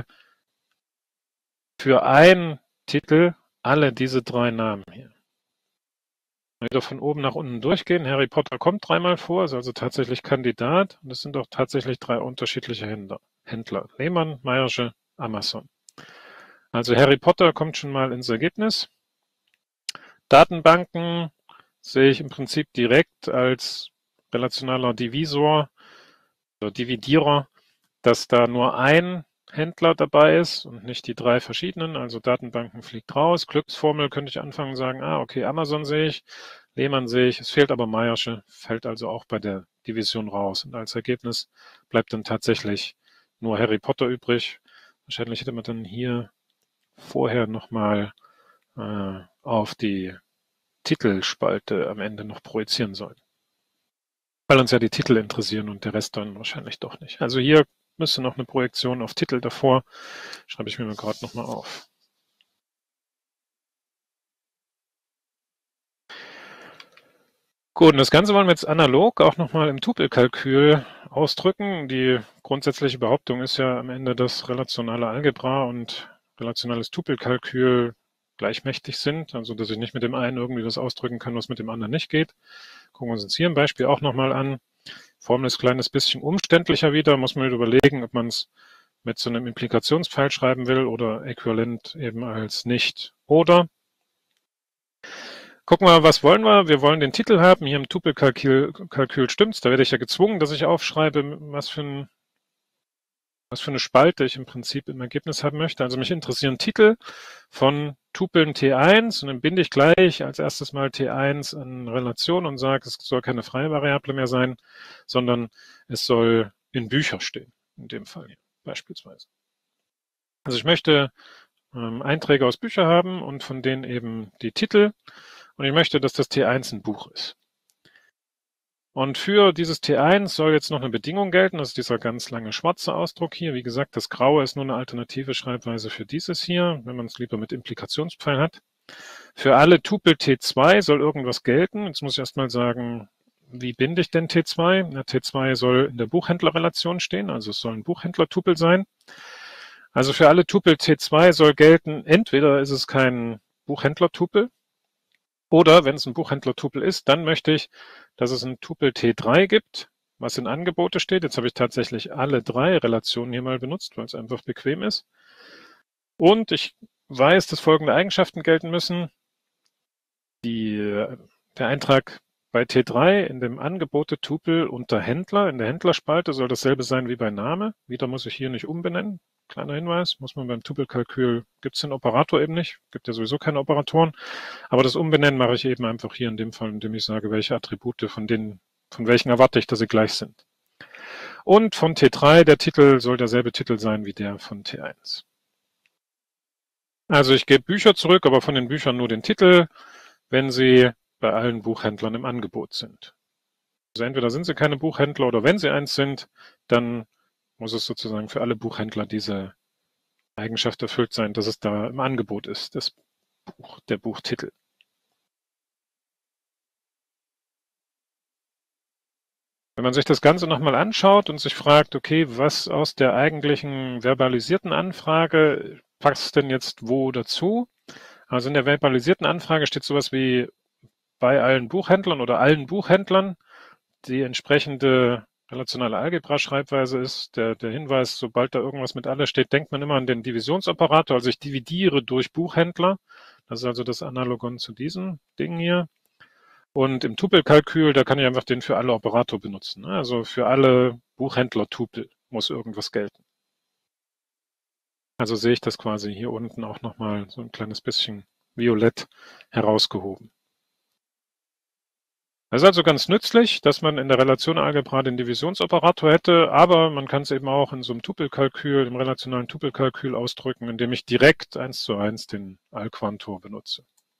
für einen Titel alle diese drei Namen hier. Wieder von oben nach unten durchgehen. Harry Potter kommt dreimal vor, ist also tatsächlich Kandidat. Und es sind auch tatsächlich drei unterschiedliche Händler. Händler. Lehmann, Meiersche, Amazon. Also Harry Potter kommt schon mal ins Ergebnis. Datenbanken sehe ich im Prinzip direkt als relationaler Divisor oder Dividierer, dass da nur ein Händler dabei ist und nicht die drei verschiedenen. Also Datenbanken fliegt raus. Glücksformel könnte ich anfangen und sagen, ah, okay, Amazon sehe ich, Lehmann sehe ich, es fehlt aber Meiersche, fällt also auch bei der Division raus. Und als Ergebnis bleibt dann tatsächlich nur Harry Potter übrig. Wahrscheinlich hätte man dann hier vorher nochmal äh, auf die Titelspalte am Ende noch projizieren sollen. Weil uns ja die Titel interessieren und der Rest dann wahrscheinlich doch nicht. Also hier müsste noch eine Projektion auf Titel davor. Schreibe ich mir mal gerade nochmal auf. Gut, und das Ganze wollen wir jetzt analog auch nochmal im Tupelkalkül ausdrücken. Die grundsätzliche Behauptung ist ja am Ende, dass relationale Algebra und relationales Tupelkalkül gleichmächtig sind, also dass ich nicht mit dem einen irgendwie was ausdrücken kann, was mit dem anderen nicht geht. Gucken wir uns jetzt hier ein Beispiel auch nochmal an. Formel ist ein kleines bisschen umständlicher wieder, muss man überlegen, ob man es mit so einem Implikationspfeil schreiben will oder äquivalent eben als nicht oder. Gucken wir, was wollen wir? Wir wollen den Titel haben. Hier im Tupelkalkül Kalkül stimmt's. Da werde ich ja gezwungen, dass ich aufschreibe, was für, ein, was für eine Spalte ich im Prinzip im Ergebnis haben möchte. Also mich interessieren Titel von Tupeln T eins und dann binde ich gleich als erstes mal T eins an Relation und sage, es soll keine freie Variable mehr sein, sondern es soll in Bücher stehen, in dem Fall hier beispielsweise. Also ich möchte ähm, Einträge aus Büchern haben und von denen eben die Titel. Und ich möchte, dass das T eins ein Buch ist. Und für dieses T eins soll jetzt noch eine Bedingung gelten, das ist dieser ganz lange schwarze Ausdruck hier. Wie gesagt, das Graue ist nur eine alternative Schreibweise für dieses hier, wenn man es lieber mit Implikationspfeil hat. Für alle Tupel T zwei soll irgendwas gelten. Jetzt muss ich erstmal sagen, wie binde ich denn T zwei? Na, T zwei soll in der Buchhändlerrelation stehen, also es soll ein Buchhändler-Tupel sein. Also für alle Tupel T zwei soll gelten, entweder ist es kein Buchhändler-Tupel, oder wenn es ein Buchhändler-Tupel ist, dann möchte ich, dass es ein Tupel T drei gibt, was in Angebote steht. Jetzt habe ich tatsächlich alle drei Relationen hier mal benutzt, weil es einfach bequem ist. Und ich weiß, dass folgende Eigenschaften gelten müssen. Die, der Eintrag bei T drei in dem Angebote-Tupel unter Händler, in der Händlerspalte, soll dasselbe sein wie bei Name. Wieder muss ich hier nicht umbenennen. Kleiner Hinweis, muss man beim Tupelkalkül, gibt es den Operator eben nicht, gibt ja sowieso keine Operatoren, aber das Umbenennen mache ich eben einfach hier in dem Fall, indem ich sage, welche Attribute von denen, von welchen erwarte ich, dass sie gleich sind. Und von T drei, der Titel soll derselbe Titel sein wie der von T eins. Also ich gebe Bücher zurück, aber von den Büchern nur den Titel, wenn sie bei allen Buchhändlern im Angebot sind. Also entweder sind sie keine Buchhändler oder wenn sie eins sind, dann muss es sozusagen für alle Buchhändler diese Eigenschaft erfüllt sein, dass es da im Angebot ist, das Buch, der Buchtitel. Wenn man sich das Ganze nochmal anschaut und sich fragt, okay, was aus der eigentlichen verbalisierten Anfrage passt denn jetzt wo dazu? Also in der verbalisierten Anfrage steht sowas wie bei allen Buchhändlern oder allen Buchhändlern. Die entsprechende relationale Algebra-Schreibweise ist der, der Hinweis, sobald da irgendwas mit alle steht, denkt man immer an den Divisionsoperator. Also ich dividiere durch Buchhändler. Das ist also das Analogon zu diesem Ding hier. Und im Tupelkalkül, da kann ich einfach den für alle Operator benutzen. Also für alle Buchhändler-Tupel muss irgendwas gelten. Also sehe ich das quasi hier unten auch nochmal so ein kleines bisschen violett herausgehoben. Es ist also ganz nützlich, dass man in der Relationalgebra den Divisionsoperator hätte, aber man kann es eben auch in so einem Tupelkalkül, im relationalen Tupelkalkül ausdrücken, indem ich direkt eins zu eins den Allquantor benutze.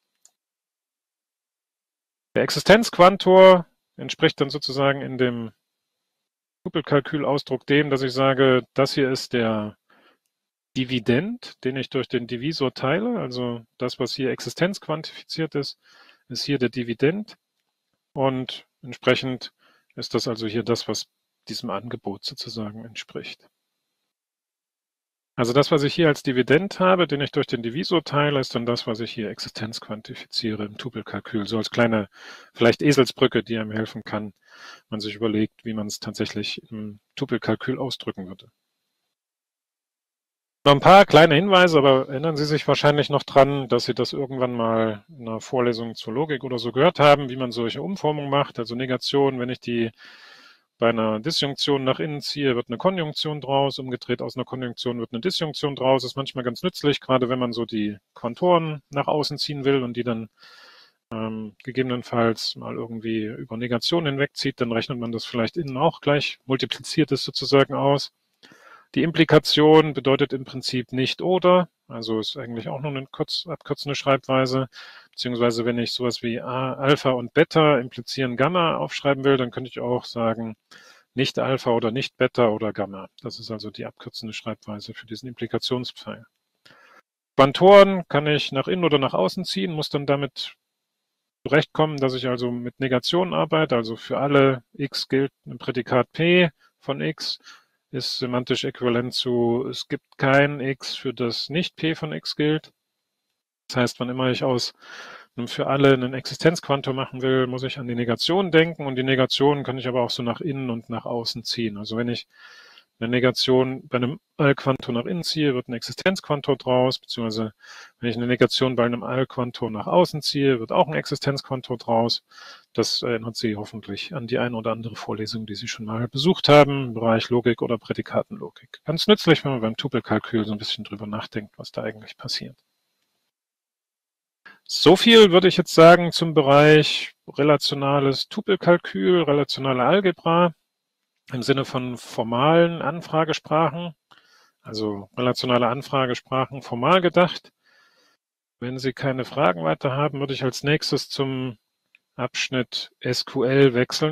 Der Existenzquantor entspricht dann sozusagen in dem Tupelkalkül-Ausdruck dem, dass ich sage, das hier ist der Dividend, den ich durch den Divisor teile, also das, was hier existenzquantifiziert ist, ist hier der Dividend. Und entsprechend ist das also hier das, was diesem Angebot sozusagen entspricht. Also das, was ich hier als Dividend habe, den ich durch den Divisor teile, ist dann das, was ich hier Existenz quantifiziere im Tupelkalkül. So als kleine, vielleicht Eselsbrücke, die einem helfen kann, wenn man sich überlegt, wie man es tatsächlich im Tupelkalkül ausdrücken würde. Noch ein paar kleine Hinweise, aber erinnern Sie sich wahrscheinlich noch dran, dass Sie das irgendwann mal in einer Vorlesung zur Logik oder so gehört haben, wie man solche Umformungen macht. Also Negation, wenn ich die bei einer Disjunktion nach innen ziehe, wird eine Konjunktion draus. Umgedreht aus einer Konjunktion wird eine Disjunktion draus. Das ist manchmal ganz nützlich, gerade wenn man so die Quantoren nach außen ziehen will und die dann ähm, gegebenenfalls mal irgendwie über Negation hinwegzieht, dann rechnet man das vielleicht innen auch gleich, multipliziert es sozusagen aus. Die Implikation bedeutet im Prinzip nicht oder, also ist eigentlich auch nur eine kurz, abkürzende Schreibweise, beziehungsweise wenn ich sowas wie A, Alpha und Beta implizieren Gamma aufschreiben will, dann könnte ich auch sagen nicht Alpha oder nicht Beta oder Gamma. Das ist also die abkürzende Schreibweise für diesen Implikationspfeil. Quantoren kann ich nach innen oder nach außen ziehen, muss dann damit zurechtkommen, dass ich also mit Negationen arbeite, also für alle x gilt ein Prädikat P von x, ist semantisch äquivalent zu, es gibt kein x, für das nicht P von x gilt. Das heißt, wann immer ich aus einem für alle einen Existenzquantor machen will, muss ich an die Negation denken und die Negation kann ich aber auch so nach innen und nach außen ziehen. Also wenn ich eine Negation bei einem Allquantor nach innen ziehe, wird ein Existenzquantor draus, beziehungsweise wenn ich eine Negation bei einem Allquantor nach außen ziehe, wird auch ein Existenzquantor draus. Das erinnert Sie hoffentlich an die eine oder andere Vorlesung, die Sie schon mal besucht haben, im Bereich Logik oder Prädikatenlogik. Ganz nützlich, wenn man beim Tupelkalkül so ein bisschen drüber nachdenkt, was da eigentlich passiert. So viel würde ich jetzt sagen zum Bereich relationales Tupelkalkül, relationale Algebra im Sinne von formalen Anfragesprachen, also relationale Anfragesprachen formal gedacht. Wenn Sie keine Fragen weiter haben, würde ich als nächstes zum Abschnitt S Q L wechseln.